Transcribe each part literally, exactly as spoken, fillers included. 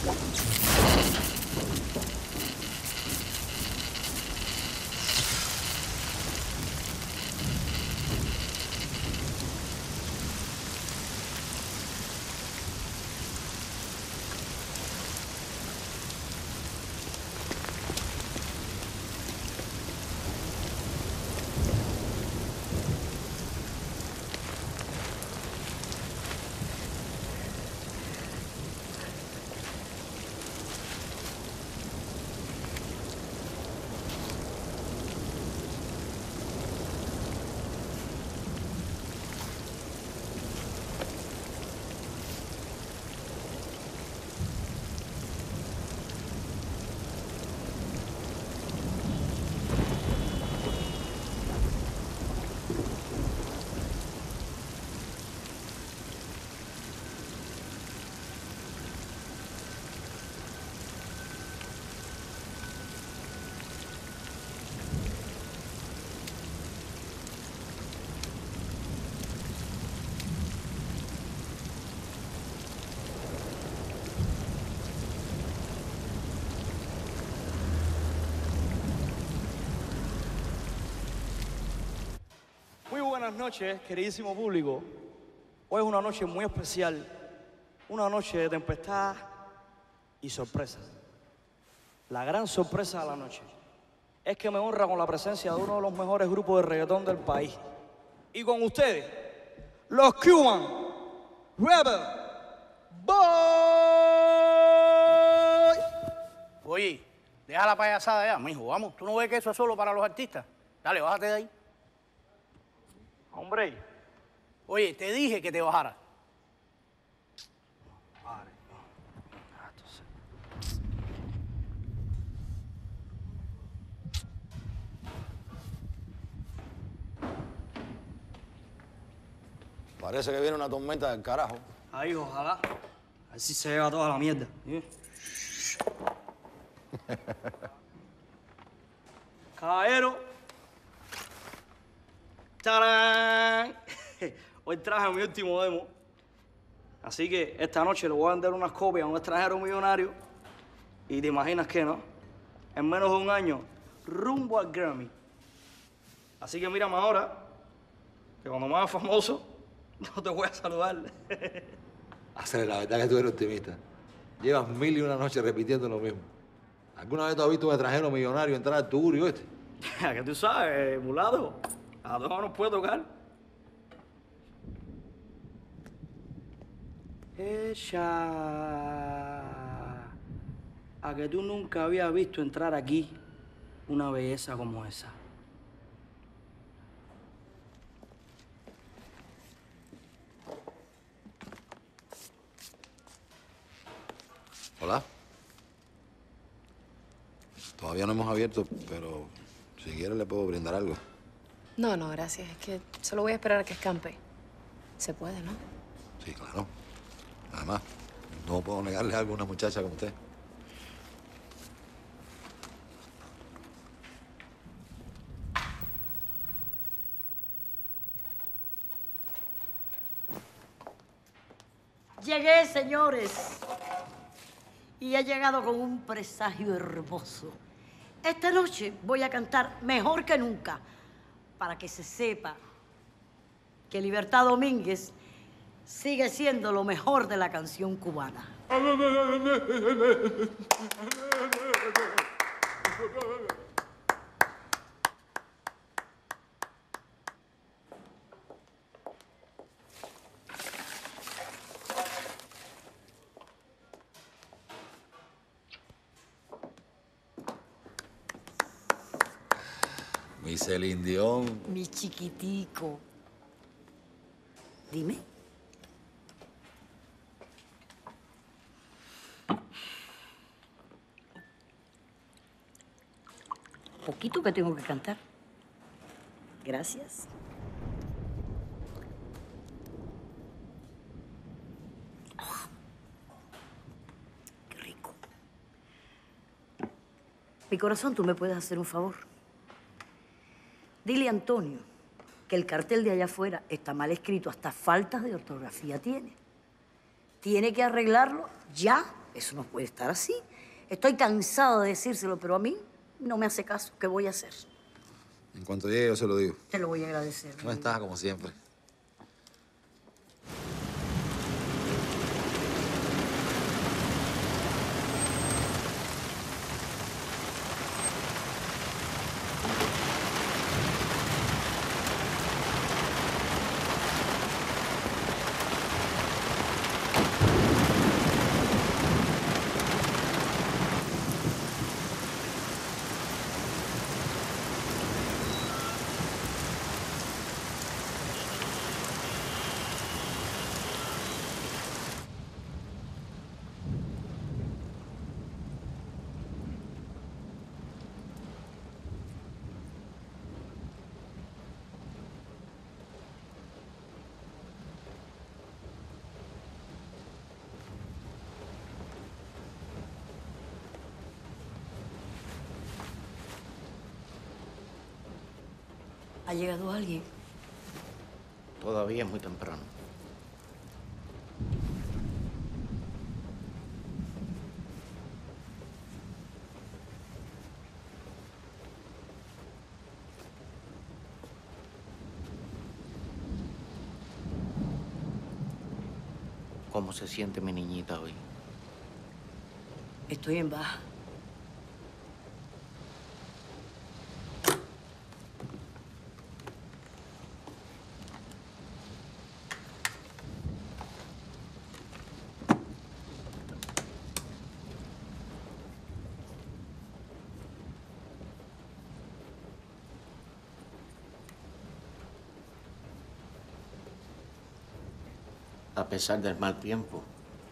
Muy buenas noches, queridísimo público. Hoy es una noche muy especial, una noche de tempestad y sorpresa. La gran sorpresa de la noche es que me honra con la presencia de uno de los mejores grupos de reggaetón del país. Y con ustedes, los Cuban Rebel Boys. Oye, deja la payasada ya, mijo, vamos. ¿Tú no ves que eso es solo para los artistas? Dale, bájate de ahí. Hombre. Oye, te dije que te bajara. Vale. Parece que viene una tormenta del carajo. Ahí, ojalá. Así se lleva toda la mierda. ¿Sí? Caballero. ¡Tarán! Hoy traje mi último demo. Así que esta noche le voy a vender unas copias a un extranjero millonario. Y te imaginas que, ¿no? En menos de un año, rumbo al Grammy. Así que mírame ahora, que cuando me haga famoso, no te voy a saludar. Hacer la verdad que tú eres optimista. Llevas mil y una noches repitiendo lo mismo. ¿Alguna vez tú has visto un extranjero millonario entrar al tugurio este? Que tú sabes, mulato. A todos nos puede tocar. Ella. A que tú nunca habías visto entrar aquí una belleza como esa. Hola. Todavía no hemos abierto, pero si quieres le puedo brindar algo. No, no, gracias. Es que solo voy a esperar a que escampe. Se puede, ¿no? Sí, claro. Además, no puedo negarle algo a una muchacha como usted. Llegué, señores. Y he llegado con un presagio hermoso. Esta noche voy a cantar mejor que nunca, para que se sepa que Libertad Domínguez sigue siendo lo mejor de la canción cubana. Mi Celine Dion. Mi chiquitico. Dime. Poquito que tengo que cantar. Gracias. Oh, qué rico. Mi corazón, ¿tú me puedes hacer un favor? Dile a Antonio que el cartel de allá afuera está mal escrito, hasta faltas de ortografía tiene. Tiene que arreglarlo ya Eso no puede estar así. Estoy cansada de decírselo, pero a mí no me hace caso. ¿Qué voy a hacer? En cuanto llegue, yo se lo digo. Te lo voy a agradecer. No estás como siempre. ¿Ha llegado alguien? Todavía es muy temprano. ¿Cómo se siente mi niñita hoy? Estoy en baja. A pesar del mal tiempo,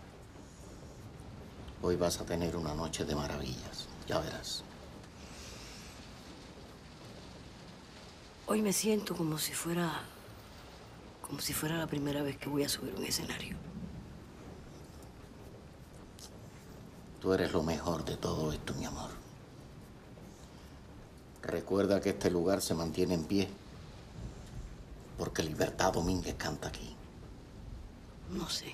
hoy vas a tener una noche de maravillas. Ya verás. Hoy me siento como si fuera... como si fuera la primera vez que voy a subir un escenario. Tú eres lo mejor de todo esto, mi amor. Recuerda que este lugar se mantiene en pie porque Libertad Domínguez canta aquí. No sé.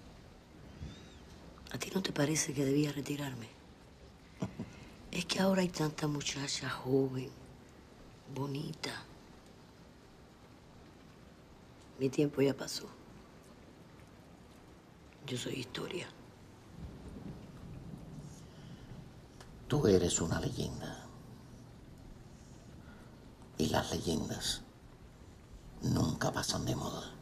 ¿A ti no te parece que debía retirarme? Es que ahora hay tanta muchacha joven, bonita. Mi tiempo ya pasó. Yo soy historia. Tú eres una leyenda. Y las leyendas nunca pasan de moda.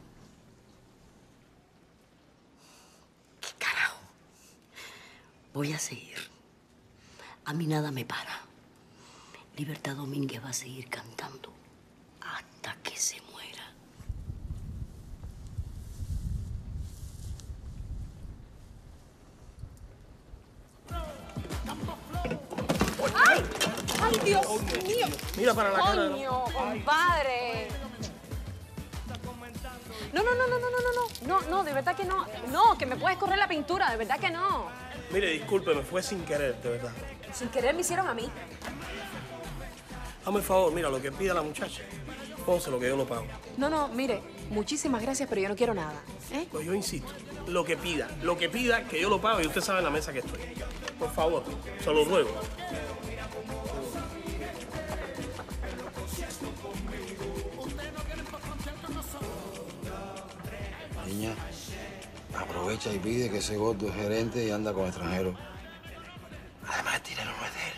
¿Qué carajo? Voy a seguir. A mí nada me para. Libertad Domínguez va a seguir cantando hasta que se muera. ¡Ay! ¡Ay, Dios mío! Mira para la cara. ¡Coño, compadre! No, no, no, no, no, no, no, no, no, no, de verdad que no. No, que me puedes correr la pintura, de verdad que no. Mire, discúlpeme, fue sin querer, de verdad. Sin querer me hicieron a mí. Hazme el favor, mira, lo que pida la muchacha, pónselo que yo lo pago. No, no, mire, muchísimas gracias, pero yo no quiero nada, ¿eh? Pues yo insisto, lo que pida, lo que pida, que yo lo pago y usted sabe en la mesa que estoy. Por favor, se lo ruego. Niña, aprovecha y pide que ese gordo es gerente y anda con extranjeros. Además, el dinero no es de él.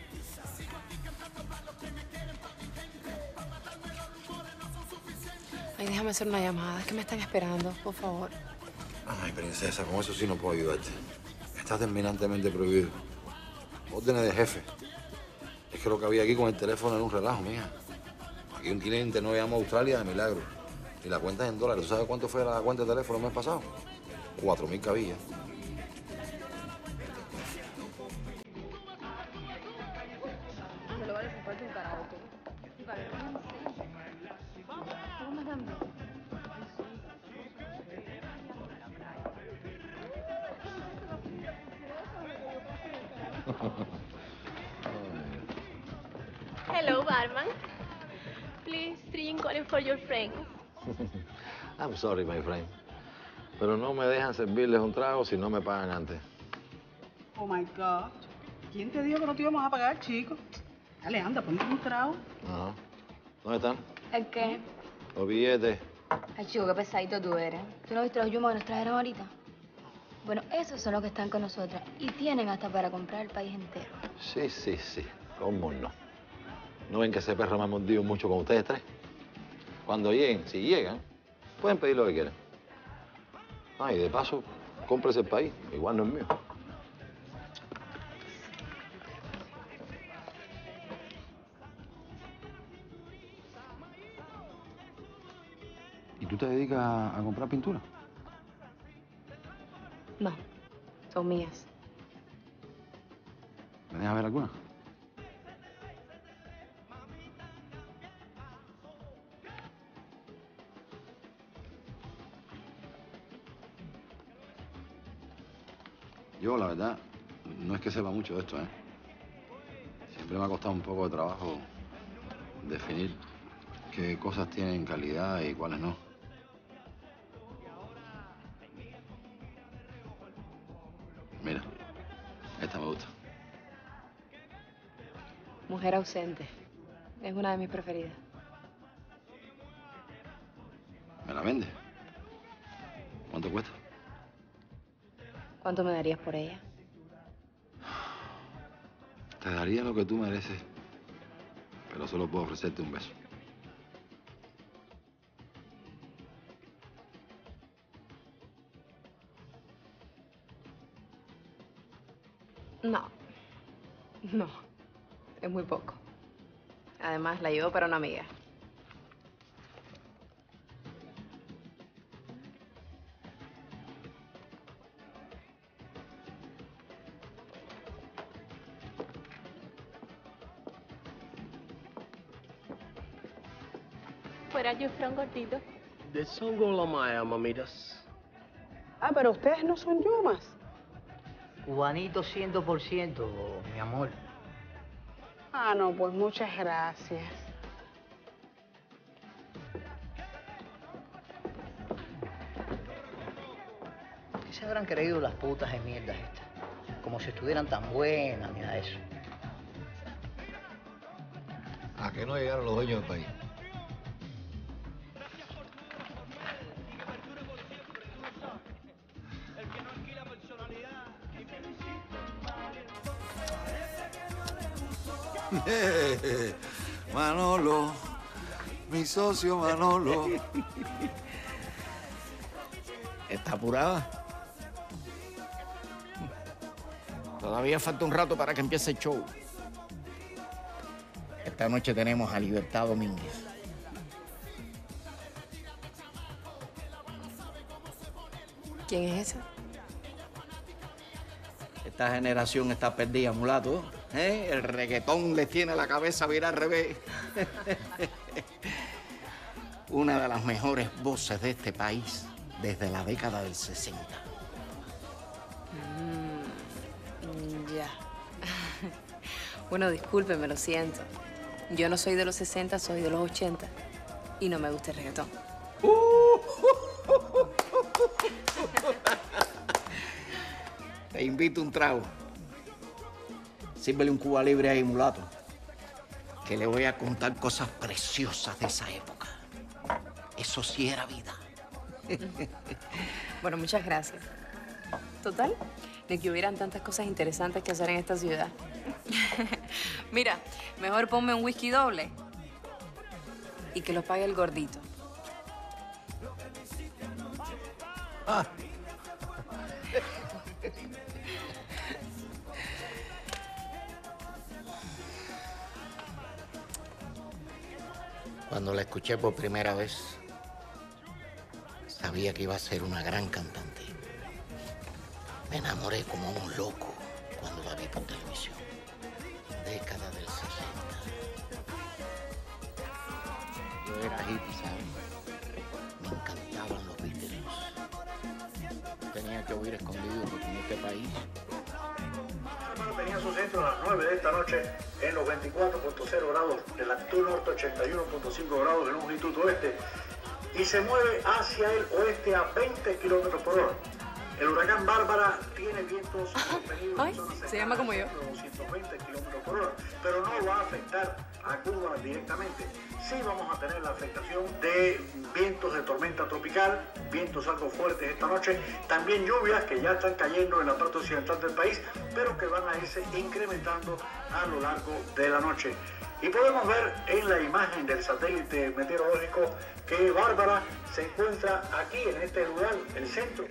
Ay, déjame hacer una llamada, es que me están esperando, por favor. Ay, princesa, con eso sí no puedo ayudarte. Está terminantemente prohibido. Órdenes de jefe. Es que lo que había aquí con el teléfono era un relajo, mija. Aquí un cliente no llama a Australia de milagro. Y la cuenta es en dólares. ¿Tú sabes cuánto fue la cuenta de teléfono el mes pasado? Cuatro mil cabillas. Hello, barman. Please drink only for your friends. I'm sorry, my friend. Pero no me dejan servirles un trago si no me pagan antes. Oh, my God. ¿Quién te dijo que no te íbamos a pagar, chico? Dale, anda, ponte un trago. Ajá. ¿Dónde están? ¿El qué? Los billetes. Ay, chico, qué pesadito tú eres. ¿Tú no viste los yumos que nos trajeron ahorita? Bueno, esos son los que están con nosotras y tienen hasta para comprar el país entero. Sí, sí, sí. ¿Cómo no? ¿No ven que ese perro me ha mordido mucho con ustedes tres? Cuando lleguen, si llegan, pueden pedir lo que quieran. Ah, y de paso, cómprese el país. Igual no es mío. ¿Y tú te dedicas a comprar pintura? No, son mías. ¿Me dejas ver alguna? Yo, la verdad, no es que sepa mucho de esto, ¿eh? Siempre me ha costado un poco de trabajo definir qué cosas tienen calidad y cuáles no. Mira, esta me gusta. Mujer ausente. Es una de mis preferidas. ¿Me la vendes? ¿Cuánto cuesta? ¿Cuánto me darías por ella? Te daría lo que tú mereces, pero solo puedo ofrecerte un beso. No. No. Es muy poco. Además, la llevo para una amiga. Where are you from, gordito? De Songo Maya, mamitas. Ah, pero ustedes no son yumas. Cubanito cien por ciento, mi amor. Ah, no, pues muchas gracias. ¿Qué se habrán creído las putas de mierda estas? Como si estuvieran tan buenas, ni nada de eso. ¿A qué no llegaron los dueños del país? Manolo, mi socio Manolo. ¿Está apurada? Todavía falta un rato para que empiece el show. Esta noche tenemos a Libertad Domínguez. ¿Quién es esa? Esta generación está perdida, mulato. ¿Eh? El reggaetón les tiene la cabeza virada al revés. Una de las mejores voces de este país desde la década del sesenta. Mm, ya. Bueno, discúlpeme, lo siento. Yo no soy de los sesenta, soy de los ochenta. Y no me gusta el reggaetón. Te invito un trago. Sírvele un Cuba Libre ahí, mulato. Que le voy a contar cosas preciosas de esa época. Eso sí era vida. Bueno, muchas gracias. Total, de que hubieran tantas cosas interesantes que hacer en esta ciudad. Mira, mejor ponme un whisky doble y que lo pague el gordito. Ah. Cuando la escuché por primera vez, sabía que iba a ser una gran cantante. Me enamoré como un loco cuando la vi por televisión. Década del sesenta. Yo era hippie, ¿sabes? Me encantaban los Beatles. Tenía que huir escondido porque en este país... Tenía su centro a las nueve de esta noche en los veinticuatro punto cero grados de latitud norte, ochenta y uno punto cinco grados de longitud oeste y se mueve hacia el oeste a veinte kilómetros por hora. El huracán Bárbara tiene vientos sostenidos Ay, en zonas se llama como yo. de doscientos veinte kilómetros por hora, pero no va a afectar a Cuba directamente. Sí vamos a tener la afectación de vientos de tormenta tropical, vientos algo fuertes esta noche, también lluvias que ya están cayendo en la parte occidental del país, pero que van a irse incrementando a lo largo de la noche. Y podemos ver en la imagen del satélite meteorológico que Bárbara se encuentra aquí, en este lugar, el centro.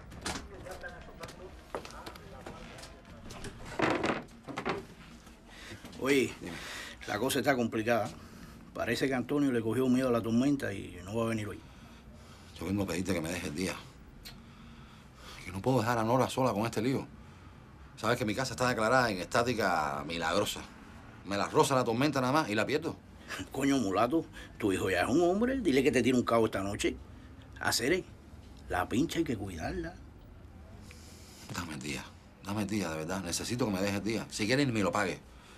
Oye, la cosa está complicada. Parece que Antonio le cogió miedo a la tormenta y no va a venir hoy. Yo vengo a pedirte que me dejes el día. Que no puedo dejar a Nora sola con este lío. Sabes que mi casa está declarada en estática milagrosa. Me la roza la tormenta nada más y la pierdo. Coño, mulato, tu hijo ya es un hombre. Dile que te tire un cabo esta noche. Hacer la pincha hay que cuidarla. Dame el día. Dame el día, de verdad. Necesito que me dejes el día. Si quieres, ni me lo pagues.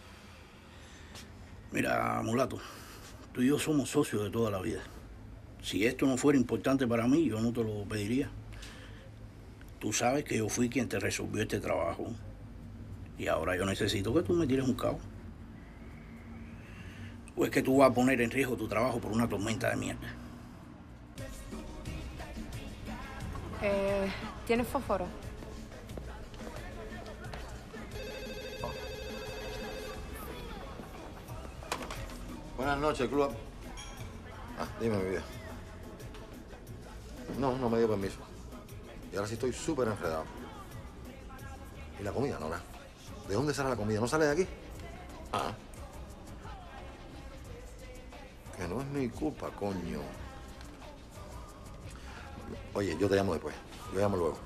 Mira, mulato, tú y yo somos socios de toda la vida. Si esto no fuera importante para mí, yo no te lo pediría. Tú sabes que yo fui quien te resolvió este trabajo. Y ahora yo necesito que tú me tires un cabo. ¿O es que tú vas a poner en riesgo tu trabajo por una tormenta de mierda? Eh, ¿Tienes fósforo? Buenas noches, club. Ah, dime, mi vida. No, no me dio permiso. Y ahora sí estoy súper enredado. ¿Y la comida, Nora? ¿De dónde sale la comida? ¿No sale de aquí? Ah. Que no es mi culpa, coño. Oye, yo te llamo después. Yo llamo luego.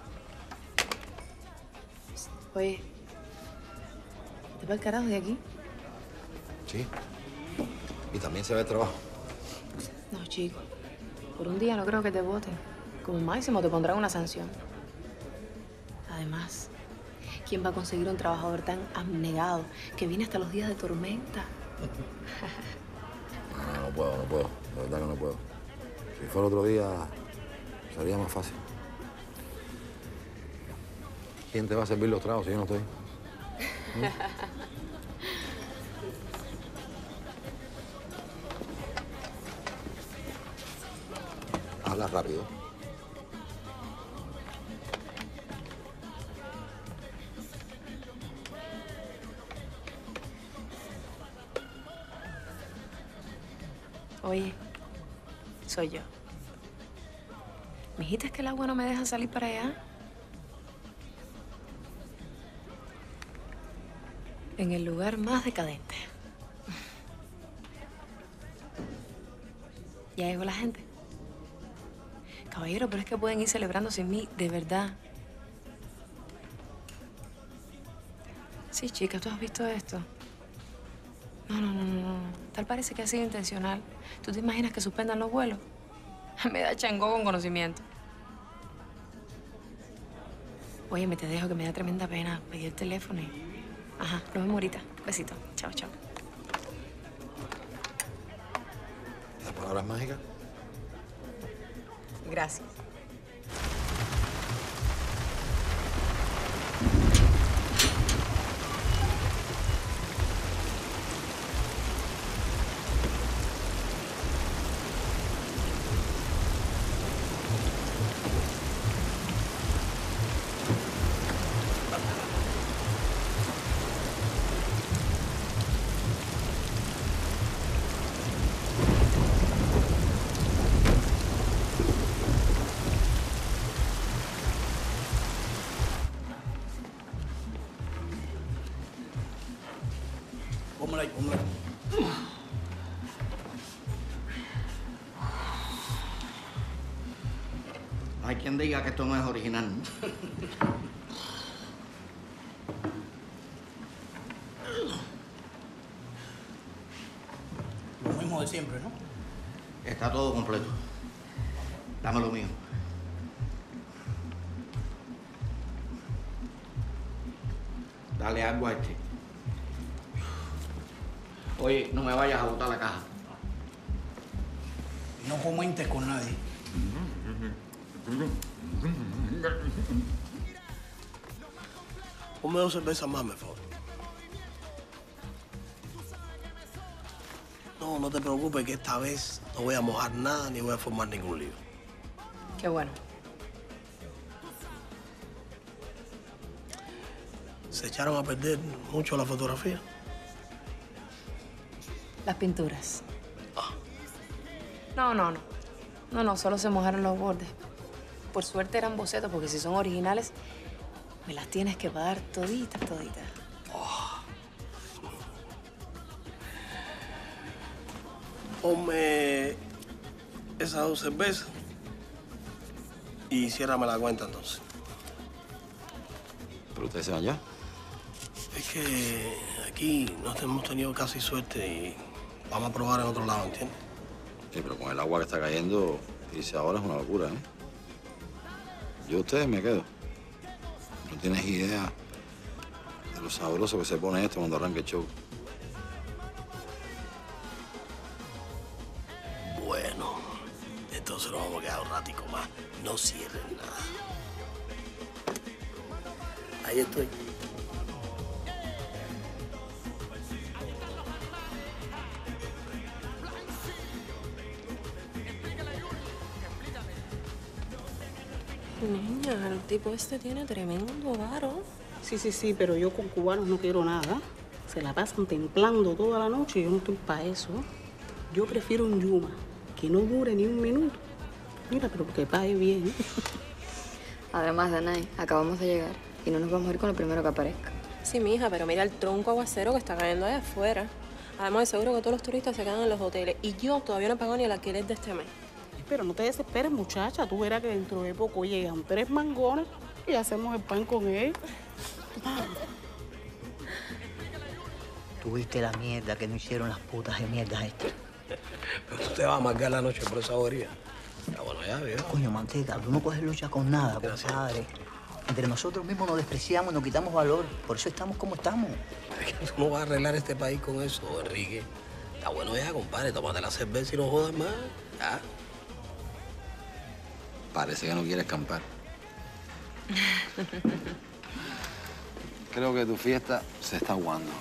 Oye, ¿te va el carajo de aquí? Sí. Y también se ve el trabajo. No, chico. Por un día no creo que te voten. Como máximo te pondrán una sanción. Además, ¿quién va a conseguir un trabajador tan abnegado que viene hasta los días de tormenta? No, no puedo, no puedo. De verdad que no puedo. Si fuera otro día, sería más fácil. ¿Quién te va a servir los tragos si yo no estoy? ¿Mm? Habla rápido. Oye, soy yo. ¿Me dijiste que el agua no me deja salir para allá? En el lugar más decadente. Ya llegó la gente. Caballero, pero es que pueden ir celebrando sin mí, de verdad. Sí, chica, ¿tú has visto esto? No, no, no, no, no. Tal parece que ha sido intencional. ¿Tú te imaginas que suspendan los vuelos? Me da changó con conocimiento. Oye, me te dejo, que me da tremenda pena pedir el teléfono y... Ajá, nos vemos ahorita. Besito. Chao, chao. ¿Las palabras mágicas? Gracias. Póngala ahí, póngala ahí. Hay quien diga que esto no es original. Lo mismo de siempre, ¿no? Está todo completo. Dame lo mío. Dale algo a este. Oye, no me vayas a botar la caja. No comentes con nadie. Ponme dos cervezas más, por favor. No, no te preocupes que esta vez no voy a mojar nada ni voy a formar ningún lío. Qué bueno. ¿Se echaron a perder mucho la fotografía? Las pinturas. No, no, no. No, no, solo se mojaron los bordes. Por suerte eran bocetos, porque si son originales, me las tienes que pagar toditas, toditas. Ponme esas dos cervezas y ciérrame la cuenta entonces. ¿Pero ustedes se van ya? Es que aquí no hemos tenido casi suerte y vamos a probar en otro lado, ¿entiendes? Sí, pero con el agua que está cayendo, irse ahora es una locura, ¿eh? Yo ustedes me quedo. No tienes idea de lo sabroso que se pone esto cuando arranque el show. Bueno, entonces nos vamos a quedar un ratico más. No cierren nada. Ahí estoy. Niña, el tipo este tiene tremendo varo. Sí, sí, sí, pero yo con cubanos no quiero nada. Se la pasan templando toda la noche y yo no estoy para eso. Yo prefiero un yuma que no dure ni un minuto. Mira, pero que pague bien. Además, Danay, acabamos de llegar y no nos vamos a ir con lo primero que aparezca. Sí, mija, pero mira el tronco aguacero que está cayendo allá afuera. Además, de seguro que todos los turistas se quedan en los hoteles. Y yo todavía no he pagado ni el alquiler de este mes. Pero no te desesperes, muchacha. Tú verás que dentro de poco llegan tres mangones y hacemos el pan con él. Tuviste la mierda que no hicieron las putas de mierda estas. Pero tú te vas a amargar la noche por esa bobería. Está bueno ya, viejo. Coño, manteca, tú no coges lucha con nada, compadre. Entre nosotros mismos nos despreciamos, nos quitamos valor. Por eso estamos como estamos. Tú no vas a arreglar este país con eso, Enrique. Está bueno ya, compadre. Tómate la cerveza y no jodas más. Ya. Parece que no quiere escampar. Creo que tu fiesta se está aguando.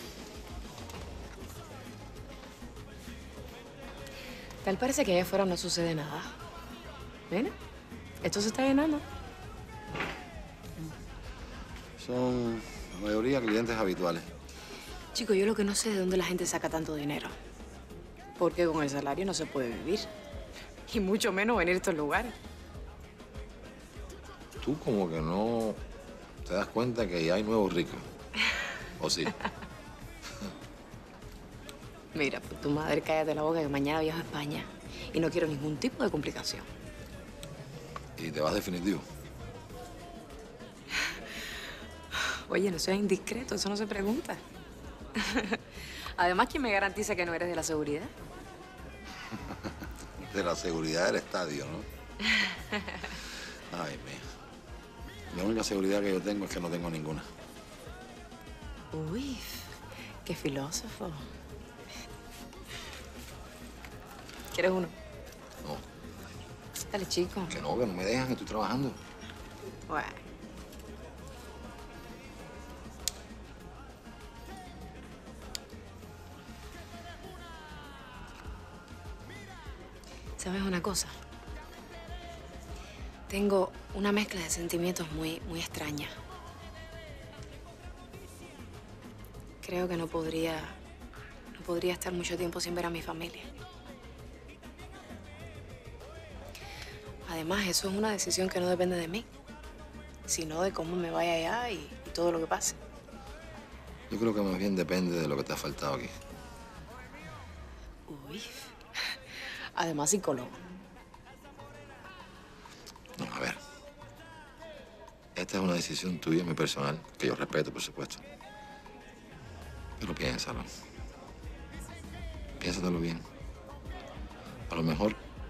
Tal parece que allá afuera no sucede nada. Mira, esto se está llenando. Son la mayoría clientes habituales. Chico, yo lo que no sé es de dónde la gente saca tanto dinero. Porque con el salario no se puede vivir. Y mucho menos venir a estos lugares. Tú como que no te das cuenta que ya hay nuevos ricos. ¿O sí? Mira, pues tu madre, cállate la boca que mañana viajo a España. Y no quiero ningún tipo de complicación. ¿Y te vas definitivo? Oye, no seas indiscreto, eso no se pregunta. Además, ¿quién me garantiza que no eres de la seguridad? De la seguridad del estadio, ¿no? Ay, mía. La única seguridad que yo tengo es que no tengo ninguna. Uy, qué filósofo. ¿Quieres uno? No. Dale, chico. Que no, que no me dejan, que estoy trabajando. Bueno. ¿Sabes una cosa? Tengo una mezcla de sentimientos muy, muy extraña. Creo que no podría, no podría estar mucho tiempo sin ver a mi familia. Además, eso es una decisión que no depende de mí, sino de cómo me vaya allá y, y todo lo que pase. Yo creo que más bien depende de lo que te ha faltado aquí. Uy. Además, psicólogo. No, a ver. Esta es una decisión tuya, muy personal, que yo respeto, por supuesto. Pero piénsalo. Piénsatelo bien. A lo mejor,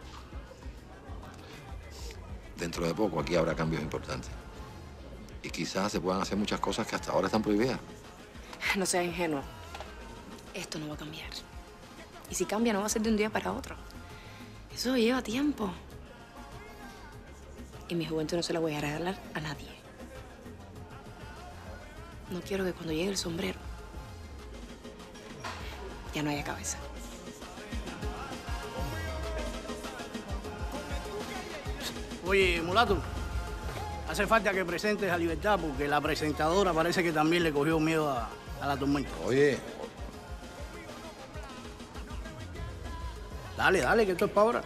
dentro de poco, aquí habrá cambios importantes. Y quizás se puedan hacer muchas cosas que hasta ahora están prohibidas. No seas ingenuo. Esto no va a cambiar. Y si cambia, no va a ser de un día para otro. Eso lleva tiempo. Y mi juventud no se la voy a regalar a nadie. no quiero que cuando llegue el sombrero ya no haya cabeza. Oye, mulato, hace falta que presentes a Libertad porque la presentadora parece que también le cogió miedo a, a la tormenta. Oye. Dale, dale, que esto es para ahora.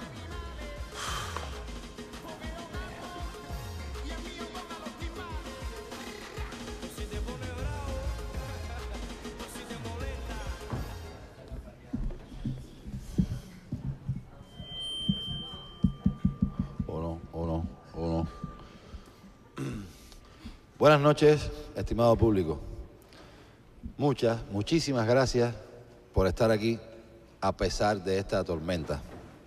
Uno, uno, uno. Buenas noches, estimado público. Muchas, muchísimas gracias por estar aquí a pesar de esta tormenta.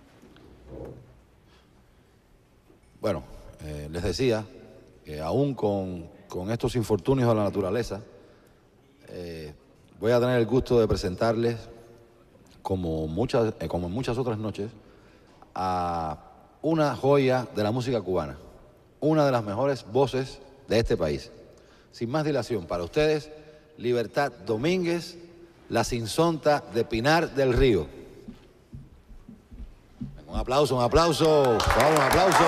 Bueno, eh, les decía que aún con, con estos infortunios a la naturaleza, eh, voy a tener el gusto de presentarles, como muchas, eh, como en muchas otras noches, a una joya de la música cubana, una de las mejores voces de este país. Sin más dilación, para ustedes, Libertad Domínguez, la sinsonta de Pinar del Río. Un aplauso, un aplauso, por favor, un aplauso.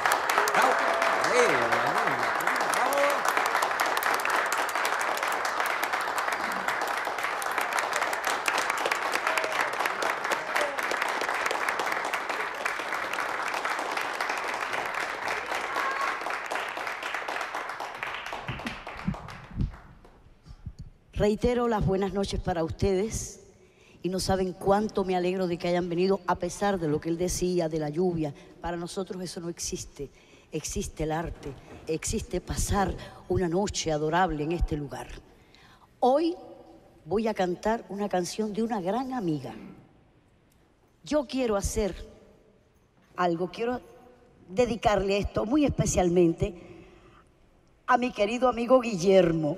Reitero las buenas noches para ustedes y no saben cuánto me alegro de que hayan venido a pesar de lo que él decía, de la lluvia. Para nosotros eso no existe. Existe el arte, existe pasar una noche adorable en este lugar. Hoy voy a cantar una canción de una gran amiga. Yo quiero hacer algo, quiero dedicarle esto muy especialmente a mi querido amigo Guillermo.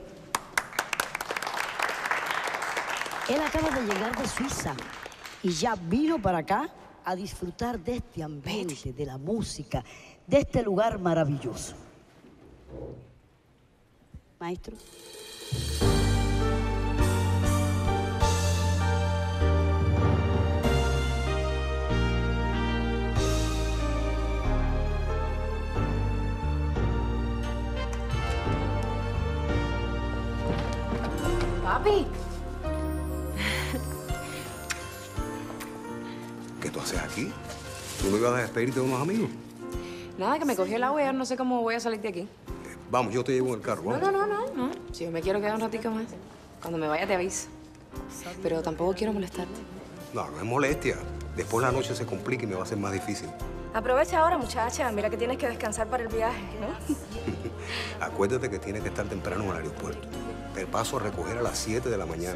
Él acaba de llegar de Suiza y ya vino para acá a disfrutar de este ambiente, de la música, de este lugar maravilloso. Maestro. Papi. ¿Qué tú haces aquí? ¿Tú no ibas a despedirte de unos amigos? Nada, que me cogió el agua y ahora no sé cómo voy a salir de aquí. Vamos, yo te llevo en el carro, No, vamos. no, no, no, no. Si yo me quiero quedar un ratito más, cuando me vaya te aviso. Pero tampoco quiero molestarte. No, no es molestia. Después la noche se complica y me va a ser más difícil. Aprovecha ahora, muchacha. Mira que tienes que descansar para el viaje, ¿no? Acuérdate que tienes que estar temprano en el aeropuerto. Te paso a recoger a las siete de la mañana.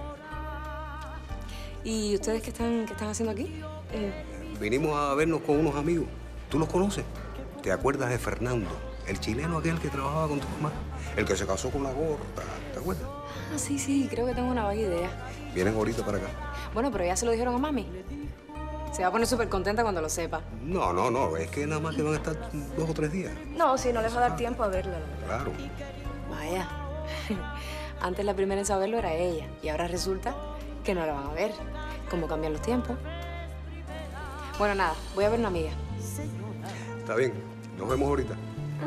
¿Y ustedes qué están, qué están haciendo aquí? Eh, Vinimos a vernos con unos amigos. ¿Tú los conoces? ¿Te acuerdas de Fernando? El chileno aquel que trabajaba con tu mamá. El que se casó con la gorda. ¿Te acuerdas? Ah, sí, sí. Creo que tengo una vaga idea. Vienen ahorita para acá. Bueno, pero ya se lo dijeron a mami. Se va a poner súper contenta cuando lo sepa. No, no, no. Es que nada más que van a estar dos o tres días. No, sí, no les va a dar tiempo a verlo. Claro. Vaya. Antes la primera en saberlo era ella. Y ahora resulta que no la van a ver. ¿Cómo cambian los tiempos? Bueno, nada. Voy a ver una amiga. Está bien. Nos vemos ahorita.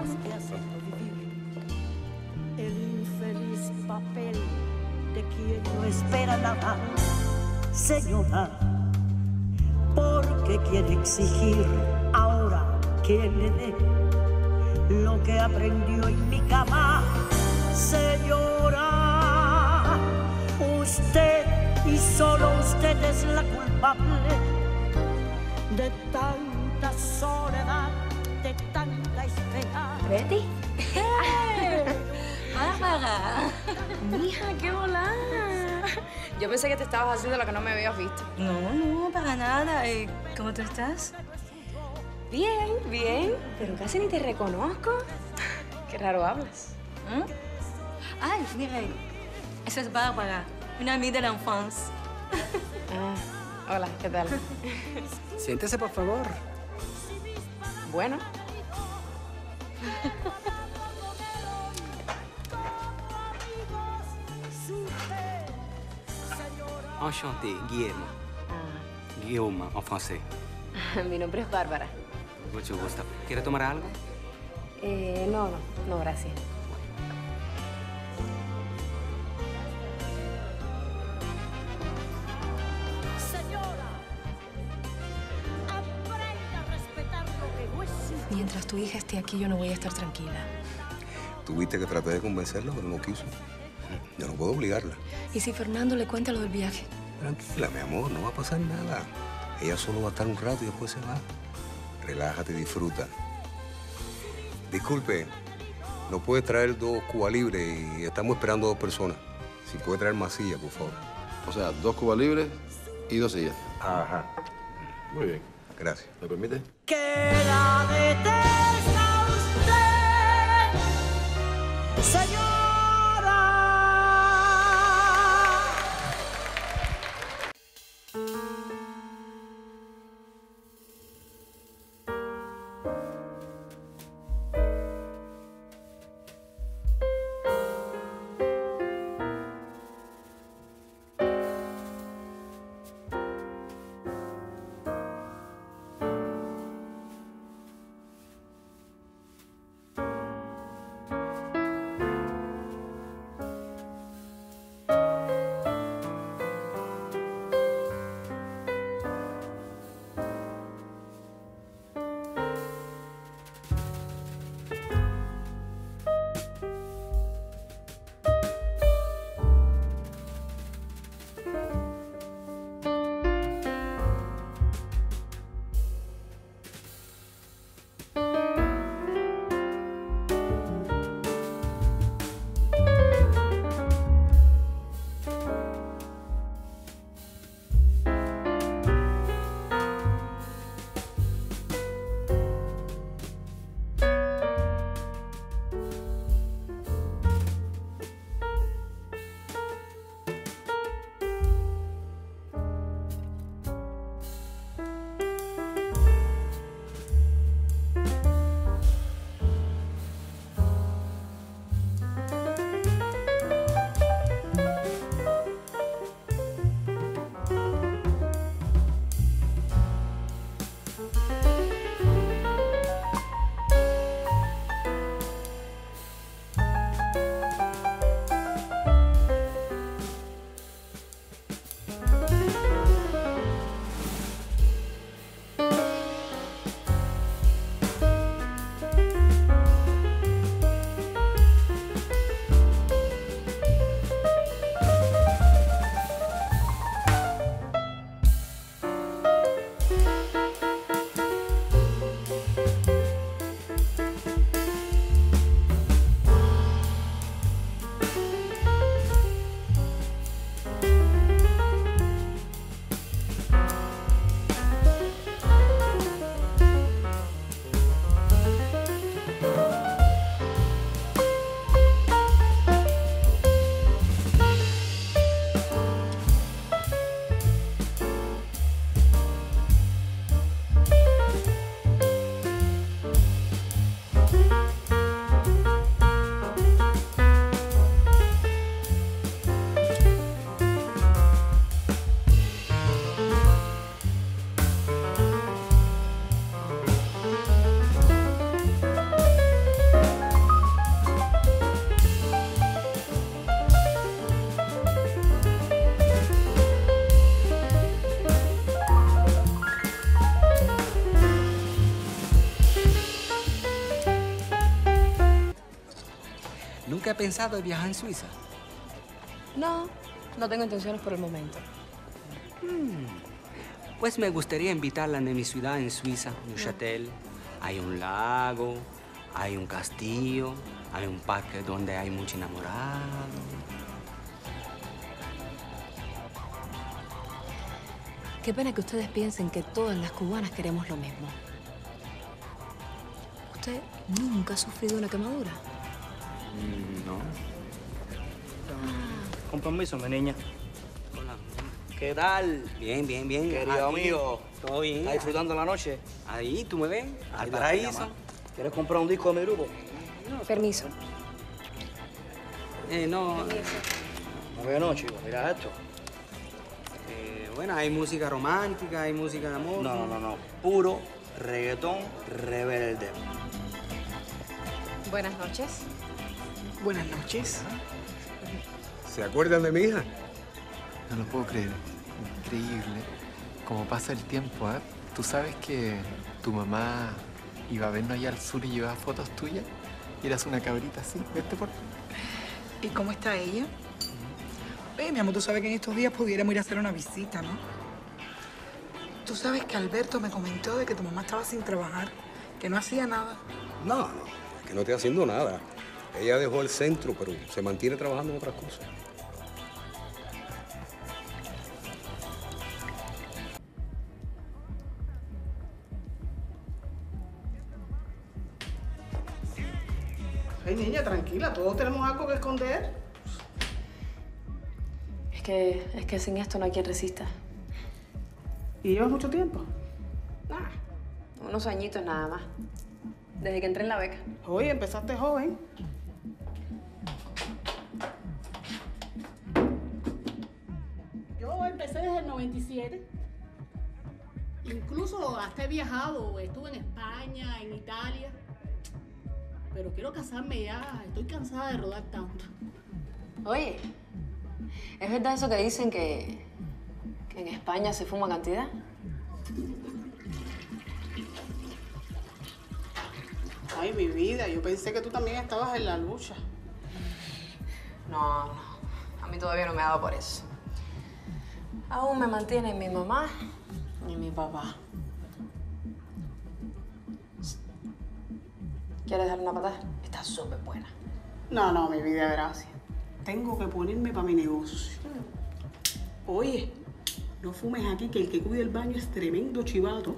El infeliz papel de quien no espera nada, señora, porque quiere exigir ahora que le dé lo que aprendió en mi cama, señora. Usted y solo usted es la culpable de tanta soledad, de tanta espera. ¿Betty? ¡Bárbara! Mija, qué volada. Yo pensé que te estabas haciendo lo que no me habías visto. No, no, para nada. Eh, ¿Cómo tú estás? Bien, bien. Pero casi ni te reconozco. Qué raro hablas. ¿Mm? Ay, mira, esa es Bárbara, una amiga de la infancia. Ah, hola, ¿qué tal? Siéntese, por favor. Bueno. Enchanté, Guillermo. Guillaume, en français. Mi nombre es Bárbara. Mucho gusto. ¿Quiere tomar algo? Eh, no, no, no, gracias. Señora, aprenda a respetar lo que no es suyo. Mientras tu hija esté aquí, yo no voy a estar tranquila. Tuviste que tratar de convencerla, pero no quiso. Yo no puedo obligarla. ¿Y si Fernando le cuenta lo del viaje? Tranquila, mi amor, no va a pasar nada. Ella solo va a estar un rato y después se va. Relájate y disfruta. Disculpe, no puede traer dos Cuba Libres y estamos esperando dos personas. Si puede traer más sillas, por favor. O sea, dos Cuba Libres y dos sillas. Ajá. Muy bien. Gracias. ¿Me permite? Que la detesta usted, señora. ¿Nunca ha pensado en viajar en Suiza? No, no tengo intenciones por el momento. Hmm. Pues me gustaría invitarla a mi ciudad en Suiza, Neuchâtel. Hay un lago, hay un castillo, hay un parque donde hay muchos enamorados. Qué pena que ustedes piensen que todas las cubanas queremos lo mismo. ¿Usted nunca ha sufrido una quemadura? Mm, no. Con permiso, mi niña. Hola. ¿Qué tal? Bien, bien, bien. Querido Aquí, amigo. ¿Todo bien? ¿Estás disfrutando la noche? Ahí, ¿tú me ves? Al Ahí te paraíso. llama. ¿Quieres comprar un disco de mi grupo? Permiso. Eh, no. No veo no, chico. Mira esto. Eh, bueno, hay música romántica, hay música de amor. No, no, no, no. Puro reggaetón rebelde. Buenas noches. Buenas noches. ¿Se acuerdan de mi hija? No lo puedo creer. Increíble. Cómo pasa el tiempo, ¿eh? ¿Tú sabes que tu mamá iba a vernos allá al sur y llevaba fotos tuyas? Y eras una cabrita así, ¿viste por? ¿Y cómo está ella? Oye, mi amor, tú sabes que en estos días pudiéramos ir a hacer una visita, ¿no? Tú sabes que Alberto me comentó de que tu mamá estaba sin trabajar, que no hacía nada. No, no, que no esté haciendo nada. Ella dejó el centro, pero se mantiene trabajando en otras cosas. Ay, niña, tranquila, todos tenemos algo que esconder. Es que, es que sin esto no hay quien resista. ¿Y llevas mucho tiempo? Nah, unos añitos nada más. Desde que entré en la beca. Oye, empezaste joven. Yo empecé desde el noventa y siete. Incluso hasta he viajado, estuve en España, en Italia. Pero quiero casarme ya, estoy cansada de rodar tanto. Oye, ¿es verdad eso que dicen que, que en España se fuma cantidad? Ay, mi vida, yo pensé que tú también estabas en la lucha. No, no, a mí todavía no me ha dado por eso. Aún me mantienen mi mamá y mi papá. ¿Quieres darle una patada? Está súper buena. No, no, mi vida, gracias. Tengo que ponerme para mi negocio. Oye, no fumes aquí, que el que cuida el baño es tremendo chivato.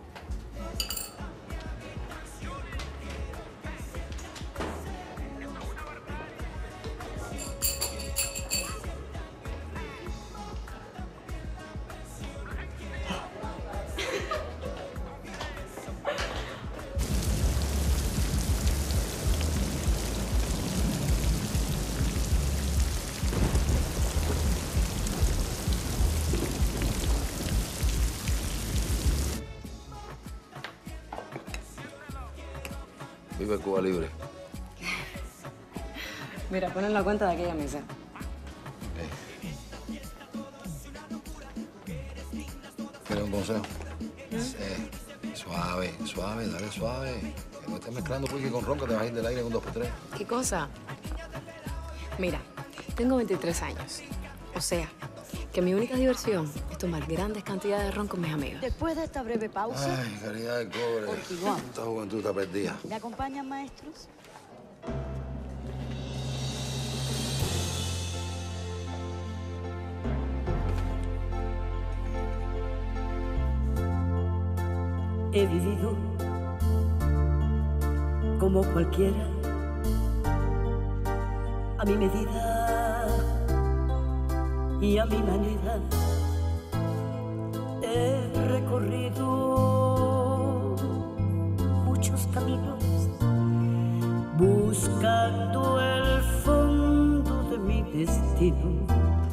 Vive Cuba Libre. Mira, ponen la cuenta de aquella mesa. ¿Quieres un consejo? Sí. Suave, suave, dale suave. Que no estés mezclando whisky con ron, que te vas a ir del aire con dos por tres. ¿Qué cosa? Mira, tengo veintitrés años. O sea, que mi única diversión es tomar grandes cantidades de ron con mis amigos. Después de esta breve pausa, Ay, caridad del cobre. continuamos. Esta juventud está perdida. ¿Me acompañan, maestros? He vivido como cualquiera, a mi medida y a mi manera. He recorrido muchos caminos buscando el fondo de mi destino.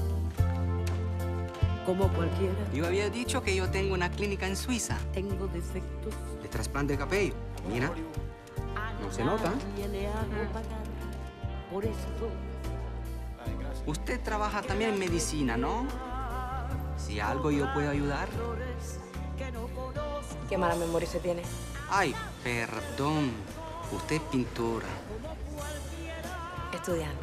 Como cualquiera. Yo había dicho que yo tengo una clínica en Suiza. Tengo defectos. De trasplante de cabello. Mira, no se nota. Nadie le hago pagar por esto. Usted trabaja también en medicina, ¿no? Si algo yo puedo ayudar. Qué mala memoria se tiene. Ay, perdón. Usted es pintora. Estudiante.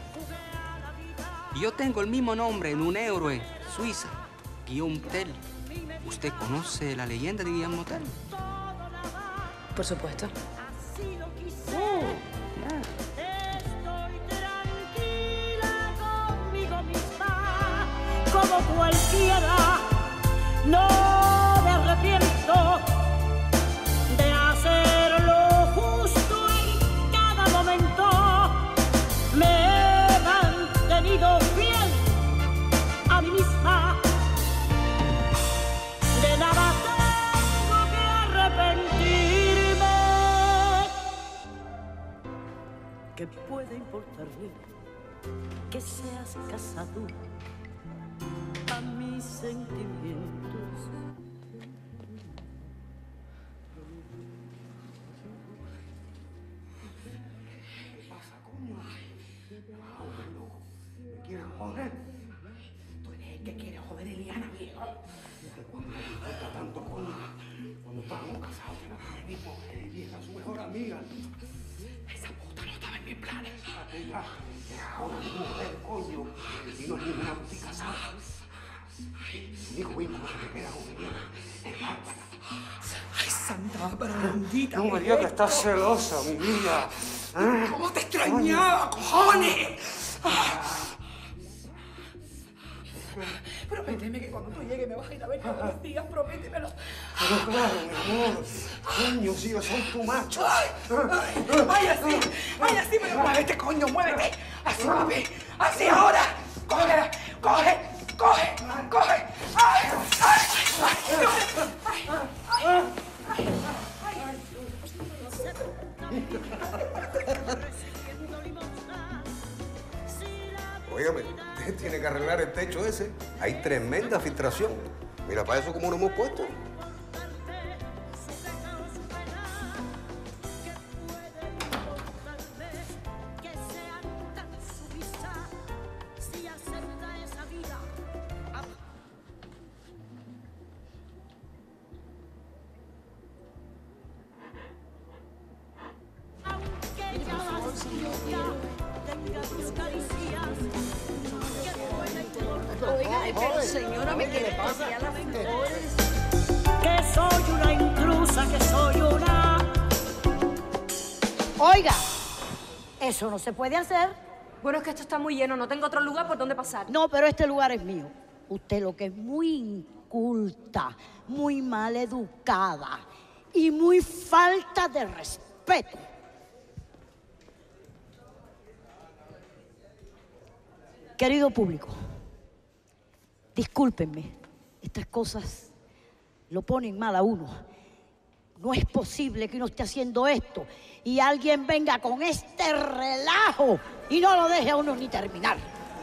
Yo tengo el mismo nombre en un héroe, Suiza, Guillaume Tell. ¿Usted conoce la leyenda de Guillaume Tell? Por supuesto. Oh, Como cualquiera, no me arrepiento de hacer lo justo en cada momento. Me he mantenido fiel a mí misma. De nada tengo que arrepentirme. ¿Qué puede importarme que seas casado a mis sentimientos. ¿Qué pasa, coño? ¿Me quieres joder? Tú eres el que quiere joder a Eliana, viejo. Cuando me importa tanto, coño. Cuando estábamos casados, que la mismo, y era su mejor amiga. Esa puta no estaba en mis planes. Ella es ahora mi mujer, coño. Y no es ninguna puta casada. El único vínculo que me queda con Eliana es Bárbara. Ay, Santa Bárbara bendita. No me digas que estás celosa, mi vida. ¿Eh? ¿Cómo te extrañaba, cojones? Prométeme que cuando tú llegues me vas a ir a ver todos los días, prométemelo. Pero claro, mi amor. Coño, si yo soy tu macho. Ay, ay, ay, así, ay, así, pero muévete, coño, muévete. Así, papi, así ahora. Coge, coge, coge, coge. Ay, ay, ay, ay, ay, Óigame, usted tiene que arreglar el techo ese. Hay tremenda filtración. Mira, para eso como lo hemos puesto. Oiga, pero señora, ¿me qué le pasa? Que soy una intrusa, que soy una... Oiga, eso no se puede hacer. Bueno, es que esto está muy lleno, no tengo otro lugar por donde pasar. No, pero este lugar es mío. Usted lo que es muy inculta, muy mal educada y muy falta de respeto. Querido público, discúlpenme, estas cosas lo ponen mal a uno. No es posible que uno esté haciendo esto y alguien venga con este relajo y no lo deje a uno ni terminar.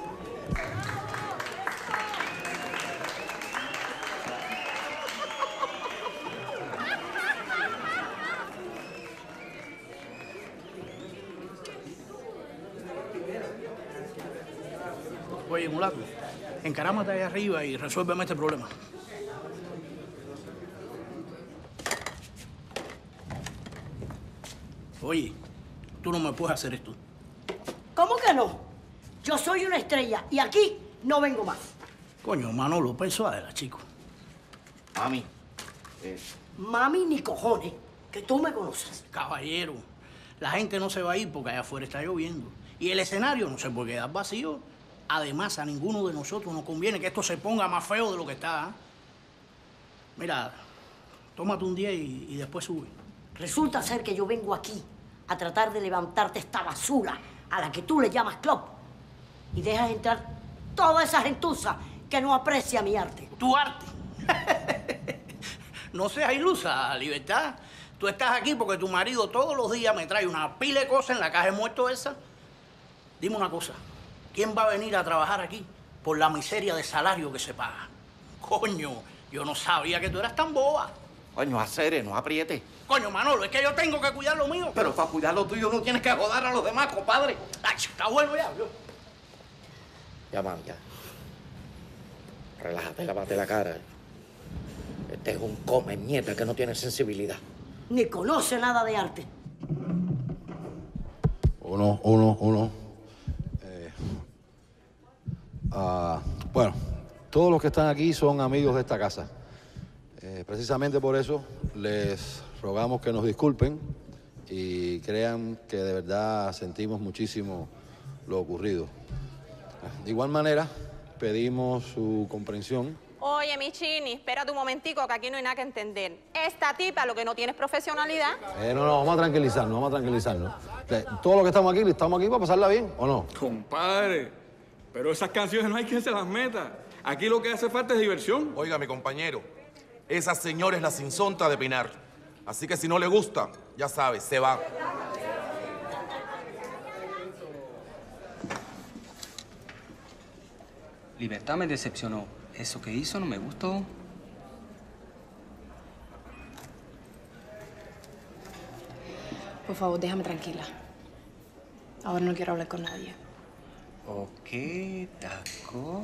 Oye, mulato, encarámate ahí arriba y resuélveme este problema. Oye, tú no me puedes hacer esto. ¿Cómo que no? Yo soy una estrella y aquí no vengo más. Coño, Manolo, persuádela, chico. Mami. Eh. Mami ni cojones, que tú me conoces. Caballero, la gente no se va a ir porque allá afuera está lloviendo. Y el escenario no se puede quedar vacío. Además, a ninguno de nosotros nos conviene que esto se ponga más feo de lo que está. ¿eh? Mira, tómate un día y, y después sube. Resulta ser que yo vengo aquí a tratar de levantarte esta basura a la que tú le llamas club y dejas entrar toda esa gentuza que no aprecia mi arte. ¿Tu arte? No seas ilusa, Libertad. Tú estás aquí porque tu marido todos los días me trae una pila de cosas en la caja de muertos esa. Dime una cosa. ¿Quién va a venir a trabajar aquí por la miseria de salario que se paga? Coño, yo no sabía que tú eras tan boba. Coño, acere, no apriete. Coño, Manolo, es que yo tengo que cuidar lo mío. Pero para cuidar lo tuyo no tienes que joder a los demás, compadre. Ay, está bueno ya, yo. Ya, mami, ya. Relájate, lávate la cara. Este es un come mierda que no tiene sensibilidad. Ni conoce nada de arte. Uno, uno, uno. Eh, ah, bueno, todos los que están aquí son amigos de esta casa. Eh, precisamente por eso les rogamos que nos disculpen y crean que de verdad sentimos muchísimo lo ocurrido. De igual manera, pedimos su comprensión. Oye, mi Chini, espérate un momentico que aquí no hay nada que entender. Esta tipa lo que no tiene es profesionalidad. Eh, no, no, vamos a tranquilizarnos, vamos a tranquilizarnos. Eh, todos los que estamos aquí, estamos aquí para pasarla bien, ¿o no? Compadre, pero esas canciones no hay quien se las meta. Aquí lo que hace falta es diversión. Oiga, mi compañero, esa señora es la sinsonta de Pinar. Así que si no le gusta, ya sabe, se va. Libertad me decepcionó. Eso que hizo no me gustó. Por favor, déjame tranquila. Ahora no quiero hablar con nadie. Ok, taco.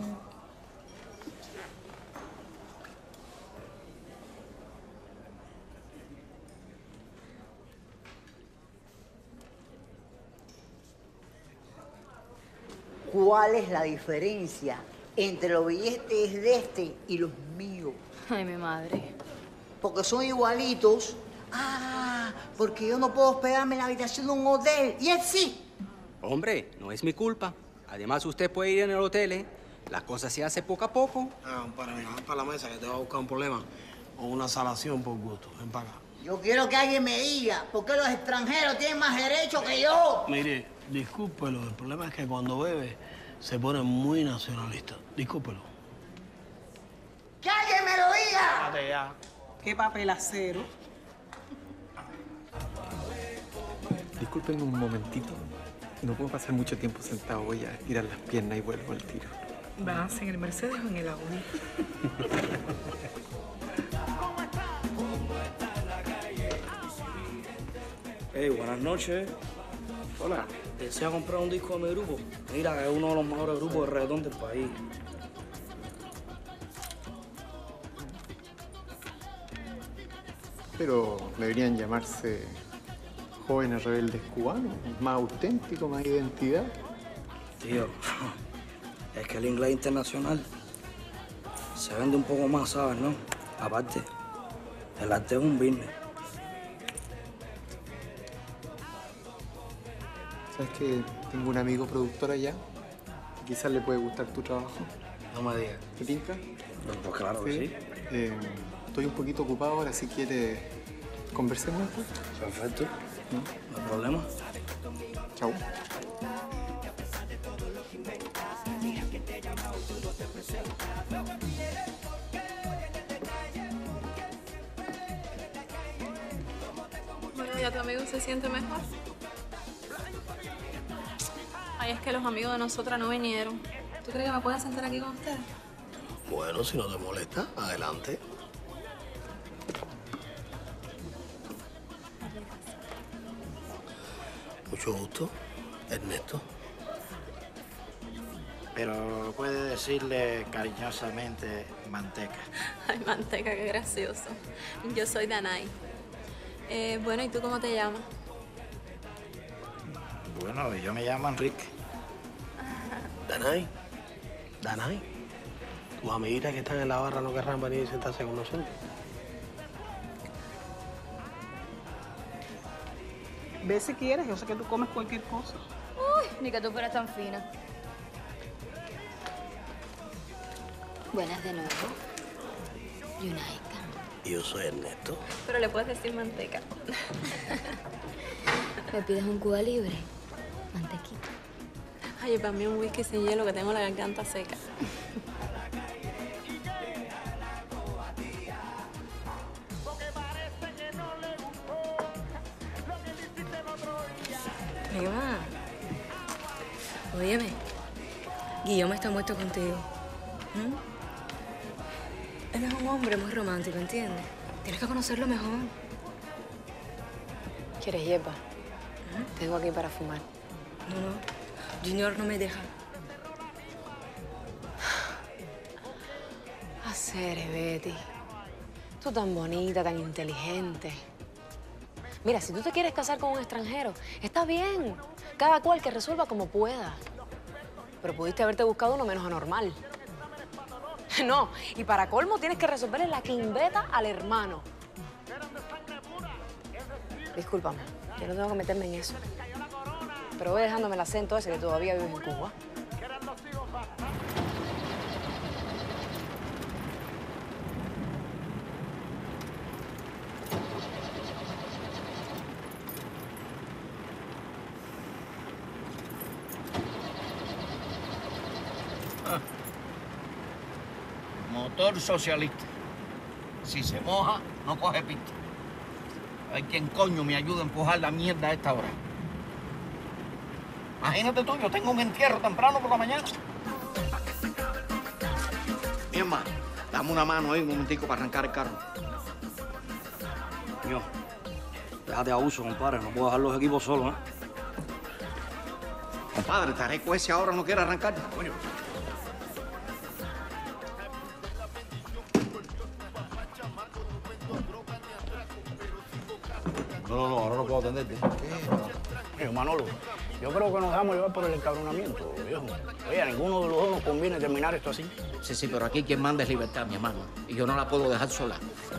¿Cuál es la diferencia entre los billetes de este y los míos? Ay, mi madre. Porque son igualitos. Ah, porque yo no puedo hospedarme en la habitación de un hotel. Y él sí. Hombre, no es mi culpa. Además, usted puede ir en el hotel, ¿eh? La cosa se hace poco a poco. Ah, compadre, venga, ven para la mesa que te va a buscar un problema o una salación por gusto. Ven para acá. Yo quiero que alguien me diga por qué los extranjeros tienen más derechos que yo. Mire, discúlpelo. El problema es que cuando bebe se pone muy nacionalista. Discúlpelo. ¡Que alguien me lo diga! Espérate ya. Qué papelacero. Discúlpenme un momentito. No puedo pasar mucho tiempo sentado. Voy a tirar las piernas y vuelvo al tiro. ¿Vas en el Mercedes o en el Audi? Hey, buenas noches. Hola, ¿desea comprar un disco de mi grupo? Mira, es uno de los mejores grupos de reggaetón del país. Pero deberían llamarse Jóvenes Rebeldes Cubanos. Más auténtico, más identidad. Tío, es que el inglés internacional se vende un poco más, ¿sabes, no? Aparte, el arte es un business. ¿Sabes que tengo un amigo productor allá? Quizás le puede gustar tu trabajo. No me digas. ¿Te tinca? Pues claro que sí. Eh, estoy un poquito ocupado ahora, si quiere conversemos. Perfecto. ¿Mm? No hay problema. Chao. Bueno, ya tu amigo se siente mejor. Ay, es que los amigos de nosotras no vinieron. ¿Tú crees que me puedes sentar aquí con ustedes? Bueno, si no te molesta, adelante. Mucho gusto, Ernesto. Pero puede decirle cariñosamente manteca. Ay, manteca, qué gracioso. Yo soy Danay. Eh, bueno, ¿y tú cómo te llamas? Bueno, yo me llamo Enrique. Danay, Danay, tus amiguitas que están en la barra no querrán venir y sentarse con nosotros. Ve si quieres, yo sé que tú comes cualquier cosa. Uy, ni que tú fueras tan fina. Buenas de nuevo. Yunaika. Yo soy Ernesto. Pero le puedes decir manteca. ¿Me pides un Cuba libre? Mantequita. Ay, para mí un whisky sin hielo, que tengo la garganta seca. Prima, óyeme, Guillermo está muerto contigo. ¿Mm? Él es un hombre muy romántico, ¿entiendes? Tienes que conocerlo mejor. ¿Quieres hierba? ¿Mm? Tengo aquí para fumar. No, no, Junior no me deja. Hacer, Betty. Tú tan bonita, tan inteligente. Mira, si tú te quieres casar con un extranjero, está bien. Cada cual que resuelva como pueda. Pero pudiste haberte buscado uno menos anormal. No, y para colmo tienes que resolverle la quimbeta al hermano. Discúlpame, yo no tengo que meterme en eso. Pero voy dejándome el acento ese que todavía vives en Cuba. Motor socialista. Si se moja, no coge pista. A ver quién coño me ayuda a empujar la mierda a esta hora. Imagínate tú, yo tengo un entierro temprano por la mañana. una mano ahí un momentico para arrancar el carro. Yo, déjate abuso, compadre. No puedo dejar los equipos solos, ¿eh? Compadre, Tareco ese ahora no quiere arrancar. Coño. No, no, no, ahora no puedo atenderte. Oye, Manolo, yo creo que nos dejamos llevar por el encabronamiento, viejo. Oye, a ninguno de los dos nos conviene terminar esto así. Sí, sí, pero aquí quien manda es libertad, mi hermano. Y yo no la puedo dejar sola.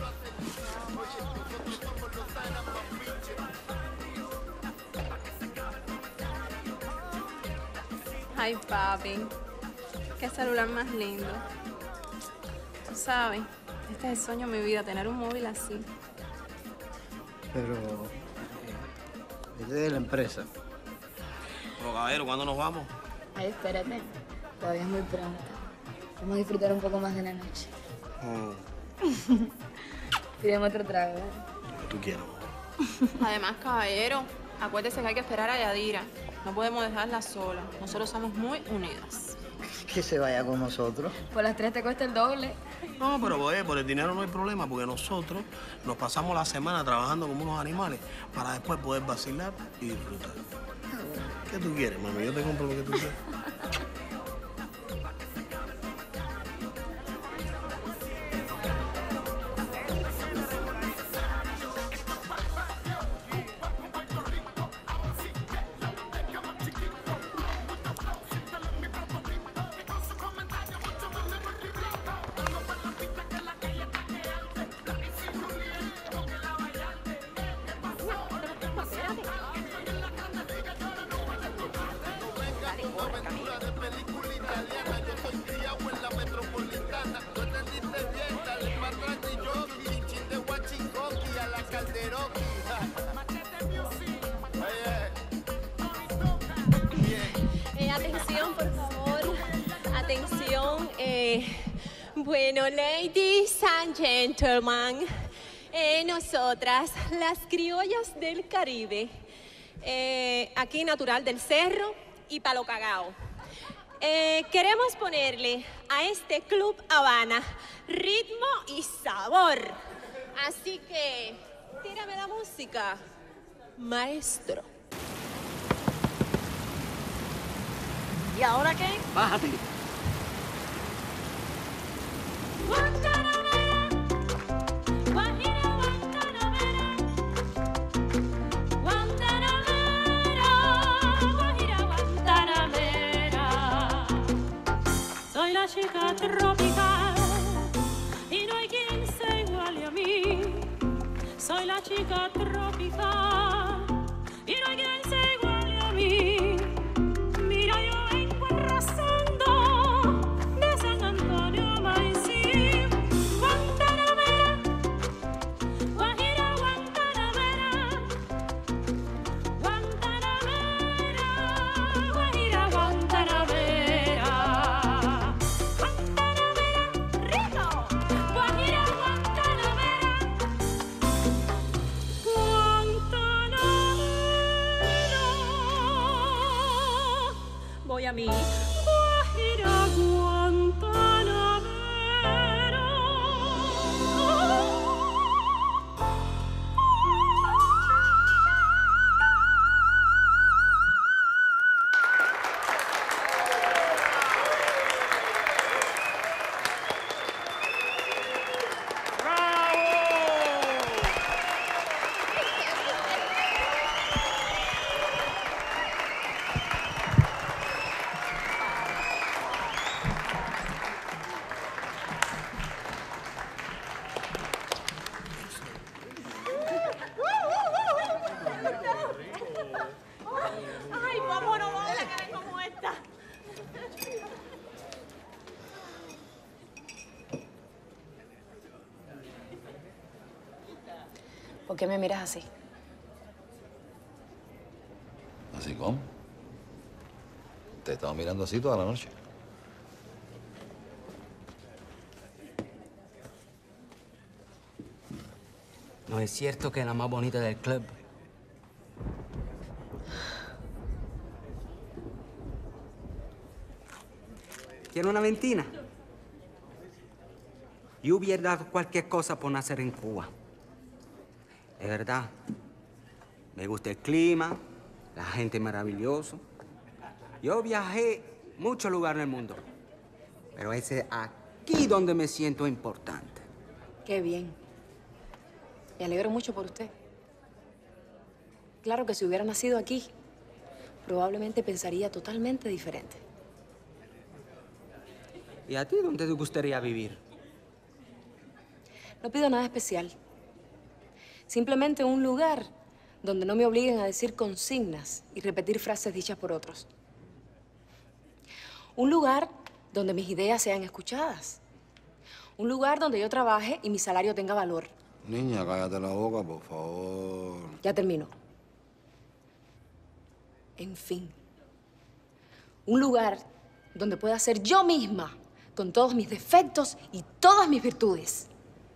Ay, papi. Qué celular más lindo. Tú sabes, este es el sueño de mi vida, tener un móvil así. Pero... Este es de la empresa. Pero, caballero, ¿cuándo nos vamos? Ay, espérate. Todavía es muy pronto. Vamos a disfrutar un poco más de la noche. Mm. Pidemos otro trago. Lo que tú quieras. Además, caballero, acuérdese que hay que esperar a Yadira. No podemos dejarla sola. Nosotros somos muy unidas. Que se vaya con nosotros. Por las tres te cuesta el doble. No, pero oye, por el dinero no hay problema, porque nosotros nos pasamos la semana trabajando como unos animales para después poder vacilar y disfrutar. ¿Qué tú quieres, mami? Yo te compro lo que tú quieres. Eh, atención, por favor. Atención. Eh, bueno, ladies and gentlemen, eh, nosotras, las criollas del Caribe, eh, aquí natural del Cerro y Palo Cagao, eh, queremos ponerle a este Club Habana ritmo y sabor. Así que, tírame la música, maestro. ¿Y ahora qué? Bájate. Soy la chica tropical y no hay quien se iguale a mí. Soy la chica tropical y no hay quien se iguale a mí. Mira, yo vengo arrasando de San Antonio a Maicí. Guantanamera, Guajira, Guantanamera, Guantanamera, Guajira, Guantanamera, Guantanamera, rico, Guajira, Guantanamera, Guantanamera. Voy a mi Guajira, Guantanamera. Ay, vámonos, vamos a la cara como esta. ¿Por qué me miras así? ¿Así cómo? Te he estado mirando así toda la noche. No es cierto que es la más bonita del club. ¿Tiene una ventina? Yo hubiera dado cualquier cosa por nacer en Cuba. Es verdad. Me gusta el clima, la gente maravillosa. Yo viajé muchos lugares en el mundo, pero es aquí donde me siento importante. Qué bien. Me alegro mucho por usted. Claro que si hubiera nacido aquí, probablemente pensaría totalmente diferente. ¿Y a ti dónde te gustaría vivir? No pido nada especial. Simplemente un lugar donde no me obliguen a decir consignas y repetir frases dichas por otros. Un lugar donde mis ideas sean escuchadas. Un lugar donde yo trabaje y mi salario tenga valor. Niña, cállate la boca, por favor. Ya termino. En fin. Un lugar donde pueda ser yo misma, con todos mis defectos y todas mis virtudes.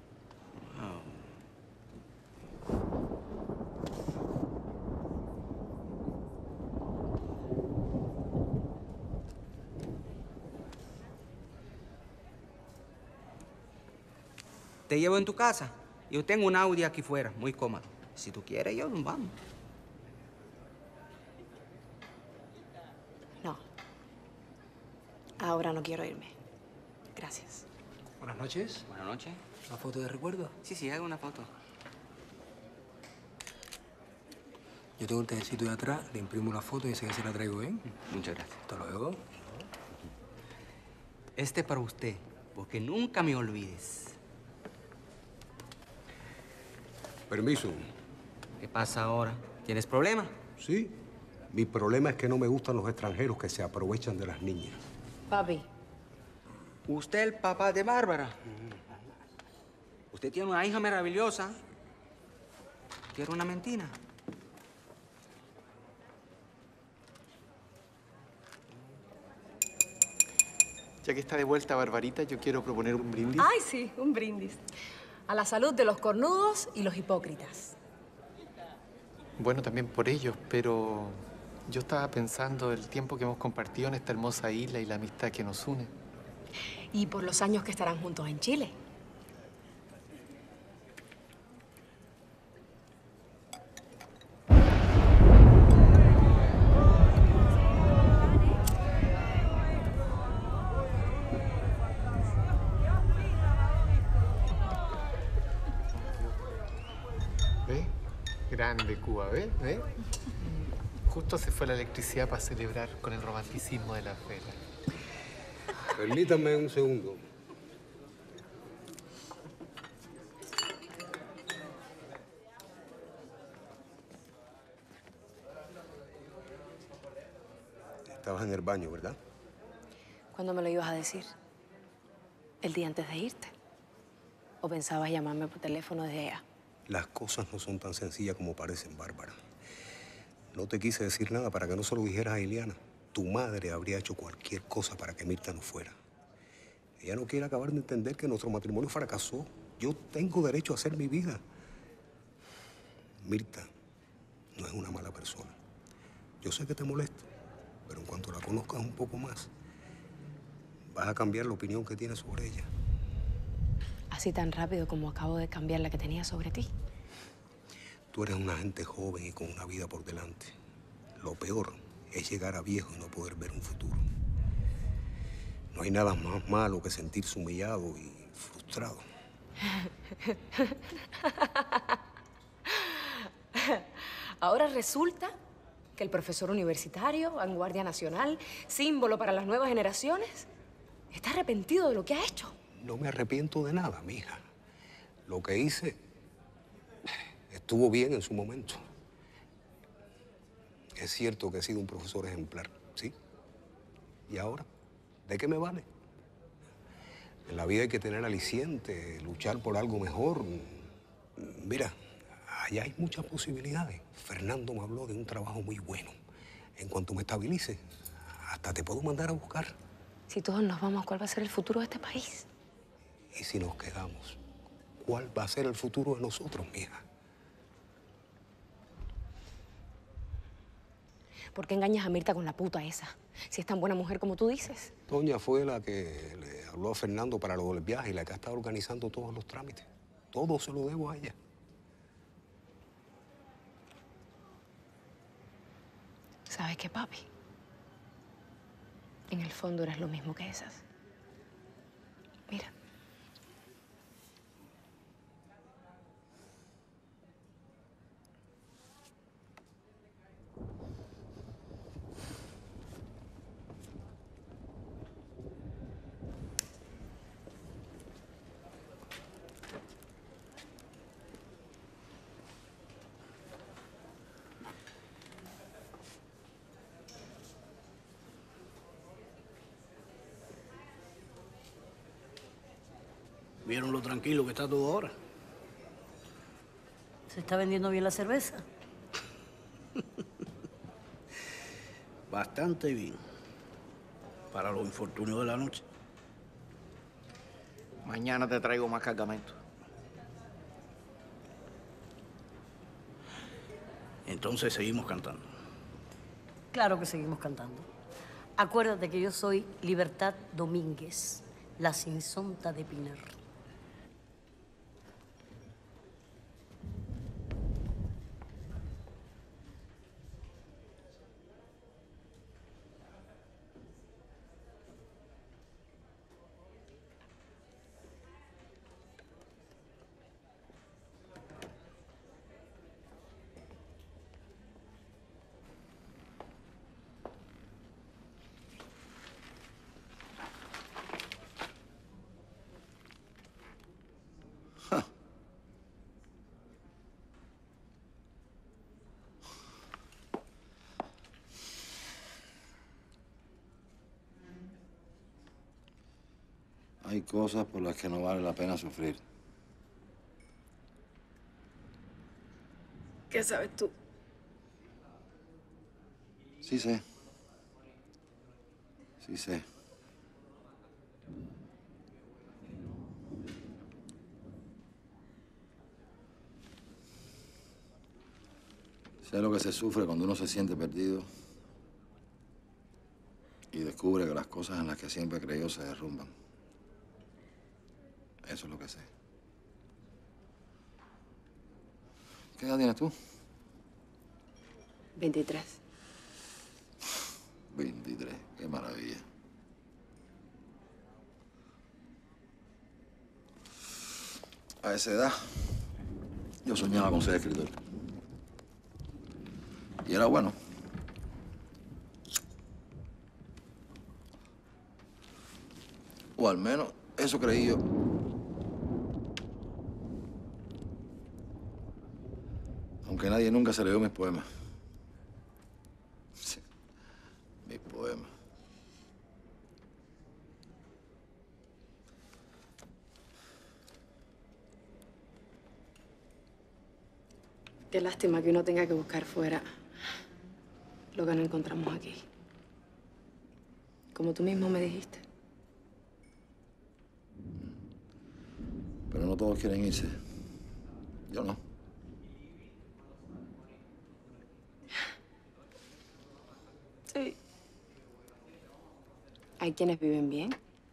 Te llevo en tu casa. Yo tengo un Audi aquí fuera, muy cómodo. Si tú quieres, yo nos vamos. No. Ahora no quiero irme. Gracias. Buenas noches. Buenas noches. ¿Una foto de recuerdo? Sí, sí, hago una foto. Yo tengo un tececito de atrás, le imprimo la foto y enseguida se la traigo, ¿eh? Muchas gracias. Hasta luego. Este para usted, porque nunca me olvides. Permiso. ¿Qué pasa ahora? ¿Tienes problema? Sí. Mi problema es que no me gustan los extranjeros que se aprovechan de las niñas. Papi. ¿Usted es el papá de Bárbara? Usted tiene una hija maravillosa. ¿Quiere una mentira? Ya que está de vuelta Barbarita, yo quiero proponer un brindis. Ay, sí, un brindis. A la salud de los cornudos y los hipócritas. Bueno, también por ellos, pero yo estaba pensando el tiempo que hemos compartido en esta hermosa isla y la amistad que nos une. Y por los años que estarán juntos en Chile. ¿Ves? Grande Cuba, ¿ves? ¿Ves? Justo se fue la electricidad para celebrar con el romanticismo de la feria. Permítame un segundo. Estabas en el baño, ¿verdad? ¿Cuándo me lo ibas a decir? ¿El día antes de irte? ¿O pensabas llamarme por teléfono desde allá? Las cosas no son tan sencillas como parecen, Bárbara. No te quise decir nada para que no se lo dijeras a Iliana. Tu madre habría hecho cualquier cosa para que Mirta no fuera. Ella no quiere acabar de entender que nuestro matrimonio fracasó. Yo tengo derecho a hacer mi vida. Mirta no es una mala persona. Yo sé que te molesta, pero en cuanto la conozcas un poco más, vas a cambiar la opinión que tienes sobre ella. Así tan rápido como acabo de cambiar la que tenía sobre ti. Tú eres una gente joven y con una vida por delante. Lo peor es llegar a viejo y no poder ver un futuro. No hay nada más malo que sentirse humillado y frustrado. Ahora resulta que el profesor universitario, vanguardia nacional, símbolo para las nuevas generaciones, está arrepentido de lo que ha hecho. No me arrepiento de nada, mija. Lo que hice estuvo bien en su momento. Es cierto que he sido un profesor ejemplar, ¿sí? ¿Y ahora? ¿De qué me vale? En la vida hay que tener aliciente, luchar por algo mejor. Mira, allá hay muchas posibilidades. Fernando me habló de un trabajo muy bueno. En cuanto me estabilice, hasta te puedo mandar a buscar. Si todos nos vamos, ¿cuál va a ser el futuro de este país? Y si nos quedamos, ¿cuál va a ser el futuro de nosotros, mija? ¿Por qué engañas a Mirta con la puta esa? Si es tan buena mujer como tú dices. Doña fue la que le habló a Fernando para lo del viaje y la que ha estado organizando todos los trámites. Todo se lo debo a ella. ¿Sabes qué, papi? En el fondo eres lo mismo que esas. Mira. ¿Vieron lo tranquilo que está todo ahora? ¿Se está vendiendo bien la cerveza? Bastante bien. Para los infortunios de la noche. Mañana te traigo más cargamento. Entonces seguimos cantando. Claro que seguimos cantando. Acuérdate que yo soy Libertad Domínguez, la sinsonta de Pinar. Hay cosas por las que no vale la pena sufrir. ¿Qué sabes tú? Sí sé. Sí sé. Sé lo que se sufre cuando uno se siente perdido y descubre que las cosas en las que siempre creyó se derrumban. Eso es lo que sé. ¿Qué edad tienes tú? veintitrés. veintitrés. Qué maravilla. A esa edad, yo soñaba con ser escritor. Y era bueno. O al menos eso creí yo. Aunque nadie nunca se leyó mis poemas. Sí, mis poemas. Qué lástima que uno tenga que buscar fuera lo que no encontramos aquí. Como tú mismo me dijiste. Pero no todos quieren irse. Yo no. Sí. Hay quienes viven bien.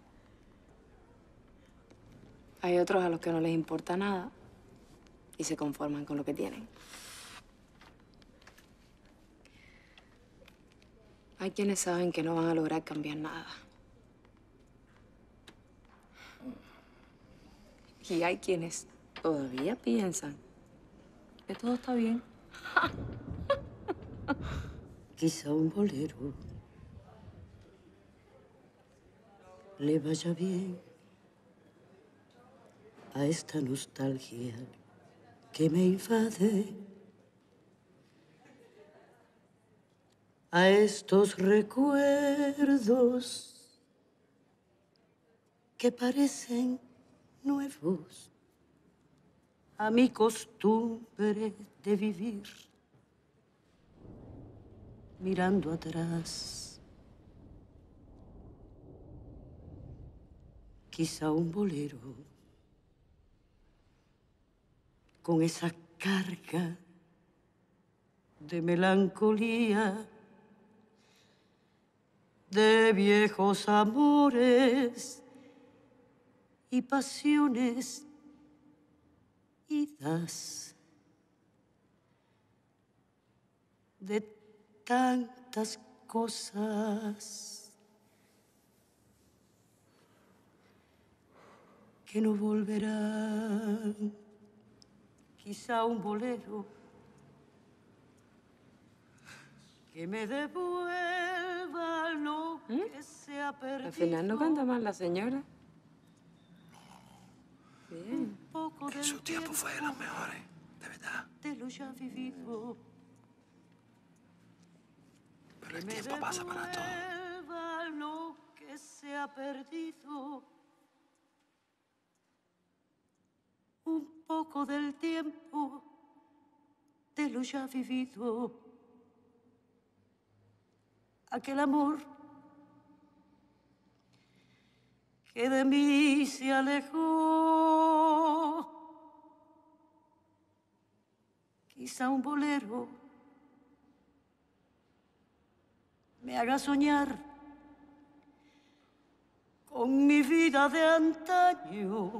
Hay otros a los que no les importa nada y se conforman con lo que tienen. Hay quienes saben que no van a lograr cambiar nada. Y hay quienes todavía piensan que todo está bien. Quizá un bolero le vaya bien a esta nostalgia que me invade, a estos recuerdos que parecen nuevos, a mi costumbre de vivir mirando atrás. Quizá un bolero con esa carga de melancolía, de viejos amores y pasiones idas de tantas cosas que no volverán. Quizá un bolero que me devuelva lo que se ha perdido. Al final no canta mal la señora. Bien. Un poco Que del su tiempo fue de los mejores, de verdad. de lo ya vivido. Pero el tiempo pasa para todos. Devuelva lo que se ha perdido. Un poco del tiempo de lo ya vivido. Aquel amor que de mí se alejó. Quizá un bolero me haga soñar con mi vida de antaño,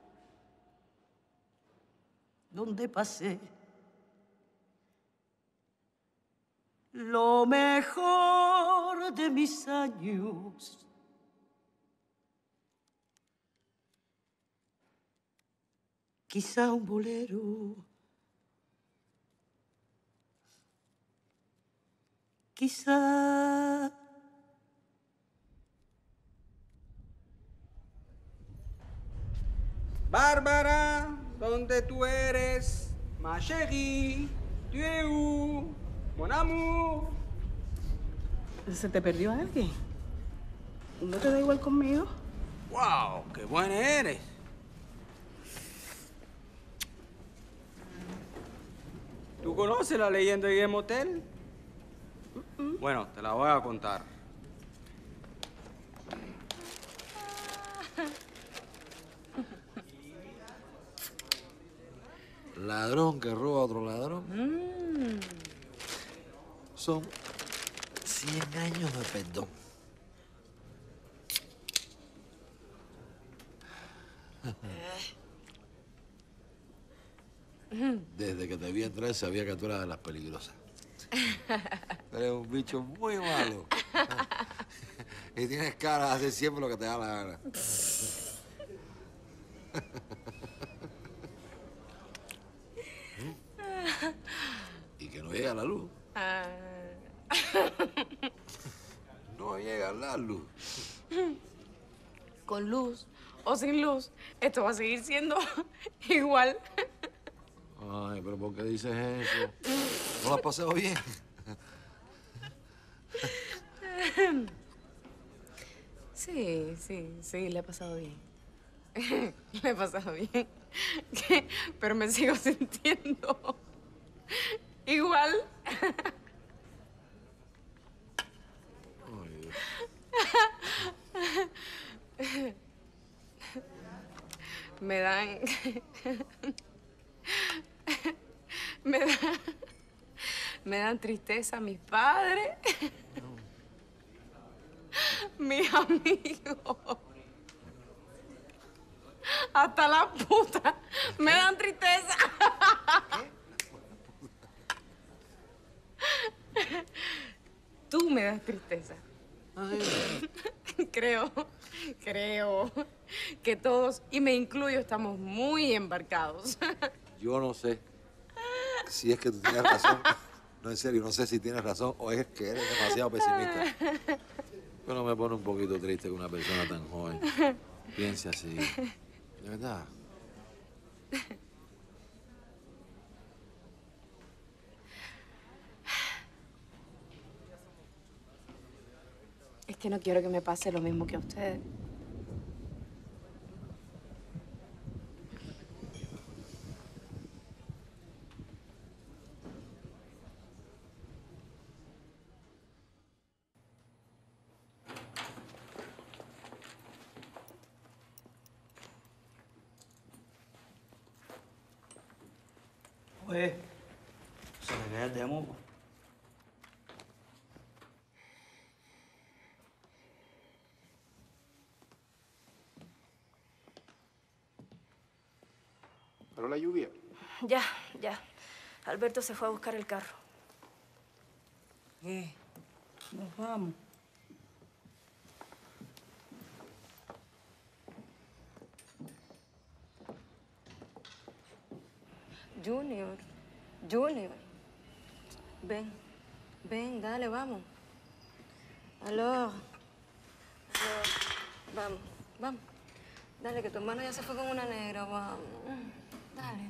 donde pasé lo mejor de mis años. Quizá un bolero, quizá Bárbara, ¿dónde tú eres? Ma chérie, tu es où? Mon amour. ¿Se te perdió alguien? ¿No te da igual conmigo? ¡Wow! ¡Qué buena eres! ¿Tú conoces la leyenda de Game Hotel? Bueno, te la voy a contar. Ladrón que roba a otro ladrón. Son cien años de perdón. Desde que te vi entrar sabía que tú eras de las peligrosas. Eres un bicho muy malo. Y tienes cara de hacer siempre lo que te da la gana. Y que no llega la luz. No llega la luz. Con luz o sin luz, esto va a seguir siendo igual. Ay, pero ¿por qué dices eso? ¿No lo has pasado bien? Sí, sí, sí, le he pasado bien. Le he pasado bien. Pero me sigo sintiendo igual. Me dan... Me dan... Me dan tristeza mis padres, mis amigos, hasta la puta me dan tristeza. Tú me das tristeza. Creo, creo que todos, y me incluyo, estamos muy embarcados. Yo no sé si es que tú tienes razón. No, en serio, no sé si tienes razón o es que eres demasiado pesimista. Pero me pone un poquito triste que una persona tan joven piense así. De verdad. Es que no quiero que me pase lo mismo que a ustedes. Oye, se le queda el demo. entró la lluvia? Ya, ya. Alberto se fue a buscar el carro. ¿Qué? Nos vamos. Junior, Junior. Ven, ven, dale, vamos. Aló. Aló. Vamos, vamos. Dale, que tu hermano ya se fue con una negra, vamos. Dale.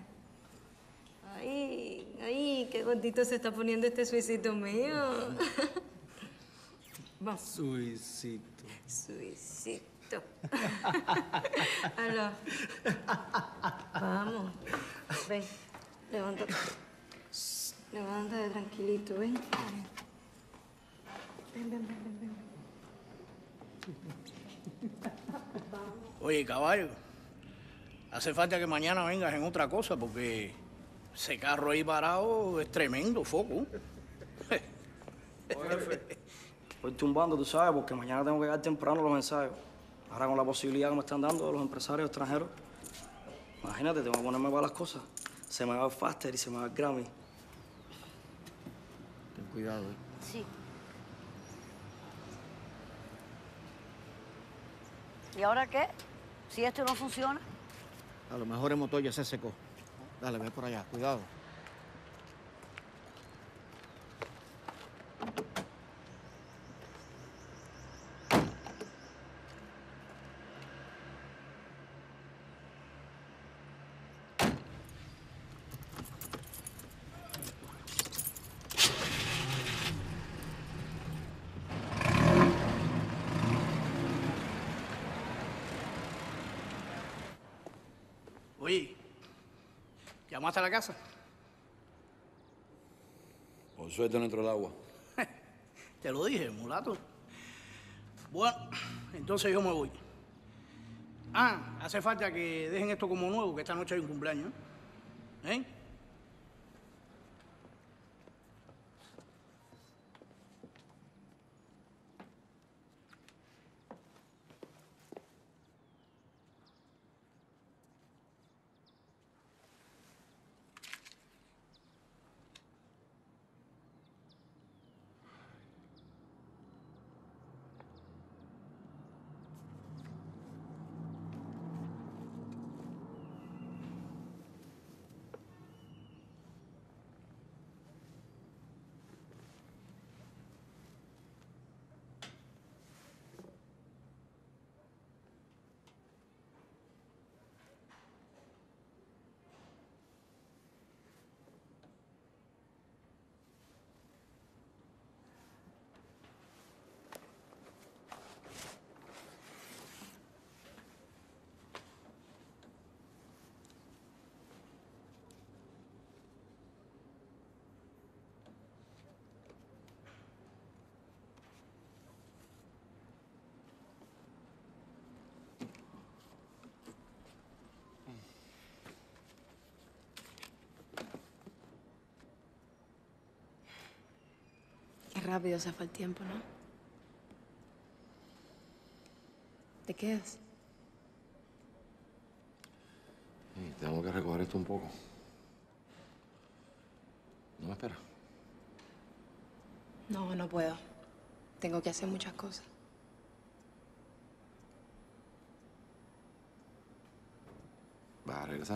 Ay, ay, qué gordito se está poniendo este suicito mío. Vamos. Suicito. Suicito. Aló. Vamos. Ven, levántate. Levántate tranquilito, ven. Ven, ven, ven, ven, ven. Oye, caballo, hace falta que mañana vengas en otra cosa porque ese carro ahí parado es tremendo foco. Oye, jefe, estoy tumbando, tú sabes, porque mañana tengo que llegar temprano a los ensayos. Ahora con la posibilidad que me están dando de los empresarios extranjeros. Imagínate, tengo que ponerme para las cosas. Se me va el Faster y se me va el Grammy. Ten cuidado, ¿eh? Sí. ¿Y ahora qué? Si esto no funciona. A lo mejor el motor ya se secó. Dale, ve por allá, cuidado. Oye, ¿llamaste a la casa? Por suerte no entró el agua. Te lo dije, mulato. Bueno, entonces yo me voy. Ah, hace falta que dejen esto como nuevo, que esta noche hay un cumpleaños. ¿Eh? Qué rápido se fue el tiempo, ¿no? ¿Te quedas? Sí, tengo que recoger esto un poco. ¿No me esperas? No, no puedo. Tengo que hacer muchas cosas. ¿Vas a regresar?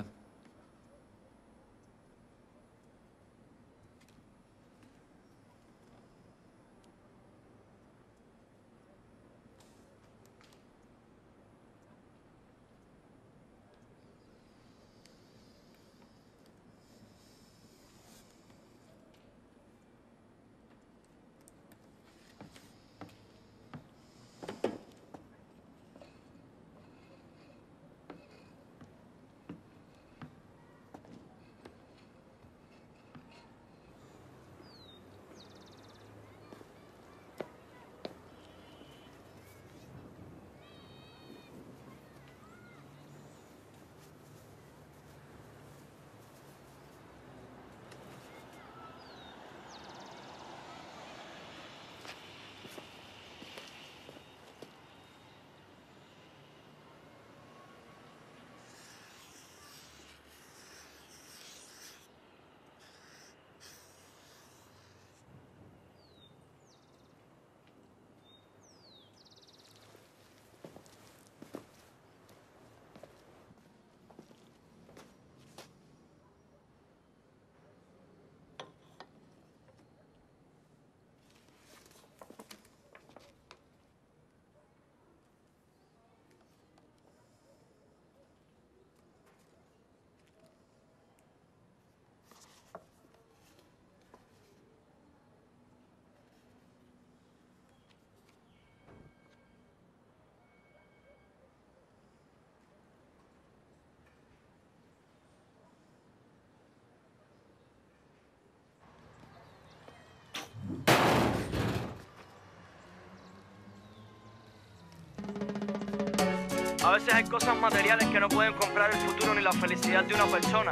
A veces hay cosas materiales que no pueden comprar el futuro ni la felicidad de una persona.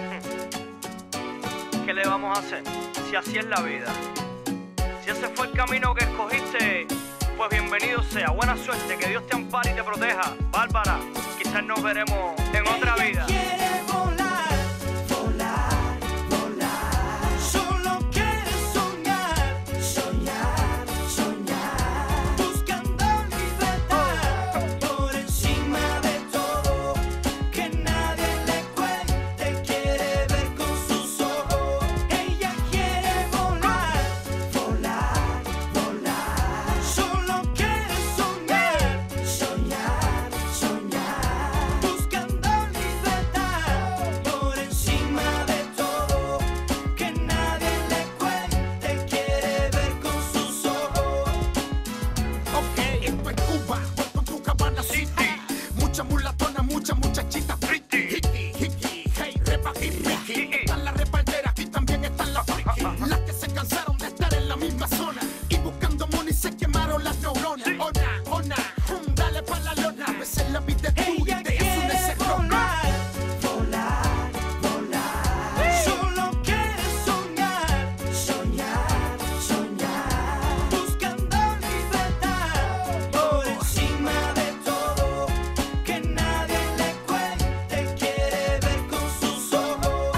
¿Qué le vamos a hacer si así es la vida? Si ese fue el camino que escogiste, pues bienvenido sea. Buena suerte, que Dios te ampare y te proteja. Bárbara, quizás nos veremos en otra vida. Quiere volar, volar, volar. Solo quiere soñar, soñar, soñar. Buscando libertad por encima de todo. Que nadie le cuente, quiere ver con sus ojos. Ella quiere volar, volar, volar. Solo quiere soñar, soñar, soñar. Buscando libertad por encima de todo. Que nadie le cuente, quiere ver con sus ojos. Ok, esto es Cuba, Copacabana City. Mucha mulatona, mucha muchachita pretty. Hickey, hickey, hey, repa, hippie. Están las reparteras y también están las friki. Las que se cansaron de estar en la misma zona. Y buscando money se quemaron las neuronas. Ona, ona, hum, dale pa' la lona. A veces la vida es tuya y te es un encerrona. Volar, volar. Solo quiere soñar, soñar, soñar. Buscando libertad por encima de todo. Que nadie le cuente, quiere ver con sus ojos.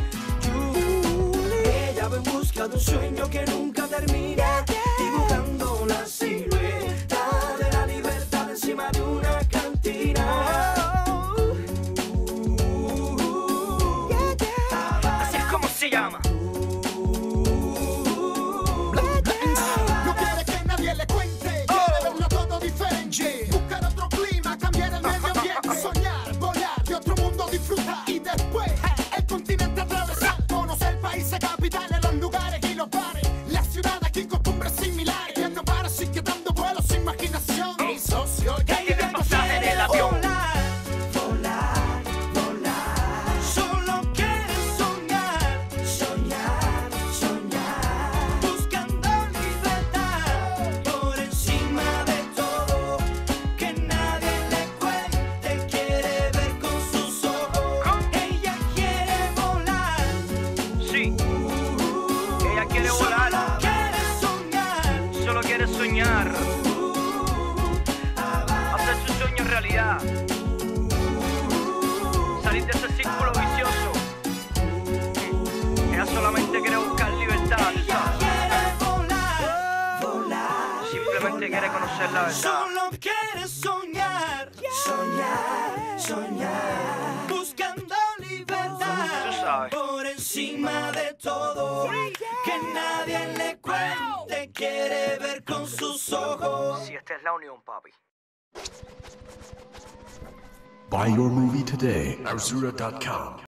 Julie, ella va en busca de un sueño que nunca termina. Dibujando la silueta de la libertad encima de una cantina. Así es como se llama. No quiere que nadie le cuente, quiere verlo todo diferente. Buscar otro clima, cambiar el medio ambiente. Soñar, volar, de otro mundo disfrutar. Y después, el continente atravesar. Conocer países, capitales, los lugares y los bares. La ciudad aquí costumbres similares. Ya no para, así que dando vuelos sin imaginación. Ey, socio, ya tiene el pasaje del avión. Volar, volar, volar. Solo quiere soñar, soñar, soñar. Buscando libertad por encima de todo. Que nadie le cuente, quiere ver con sus ojos. Ella quiere volar. Sí, ella quiere volar. Solo quiere soñar. Solo quiere soñar. Hacer su sueño realidad. Salir de ese círculo vicioso. Ella solamente quiere buscar libertad, ¿tú sabes? Quiere volar, volar. Simplemente quiere conocer la verdad. Solo quiere soñar, soñar, soñar. Buscando libertad Tú sabes. por encima de todo. Que nadie le cuente, quiere ver con sus ojos. Si esta es la unión, papi. Buy your movie today. Arzura dot com.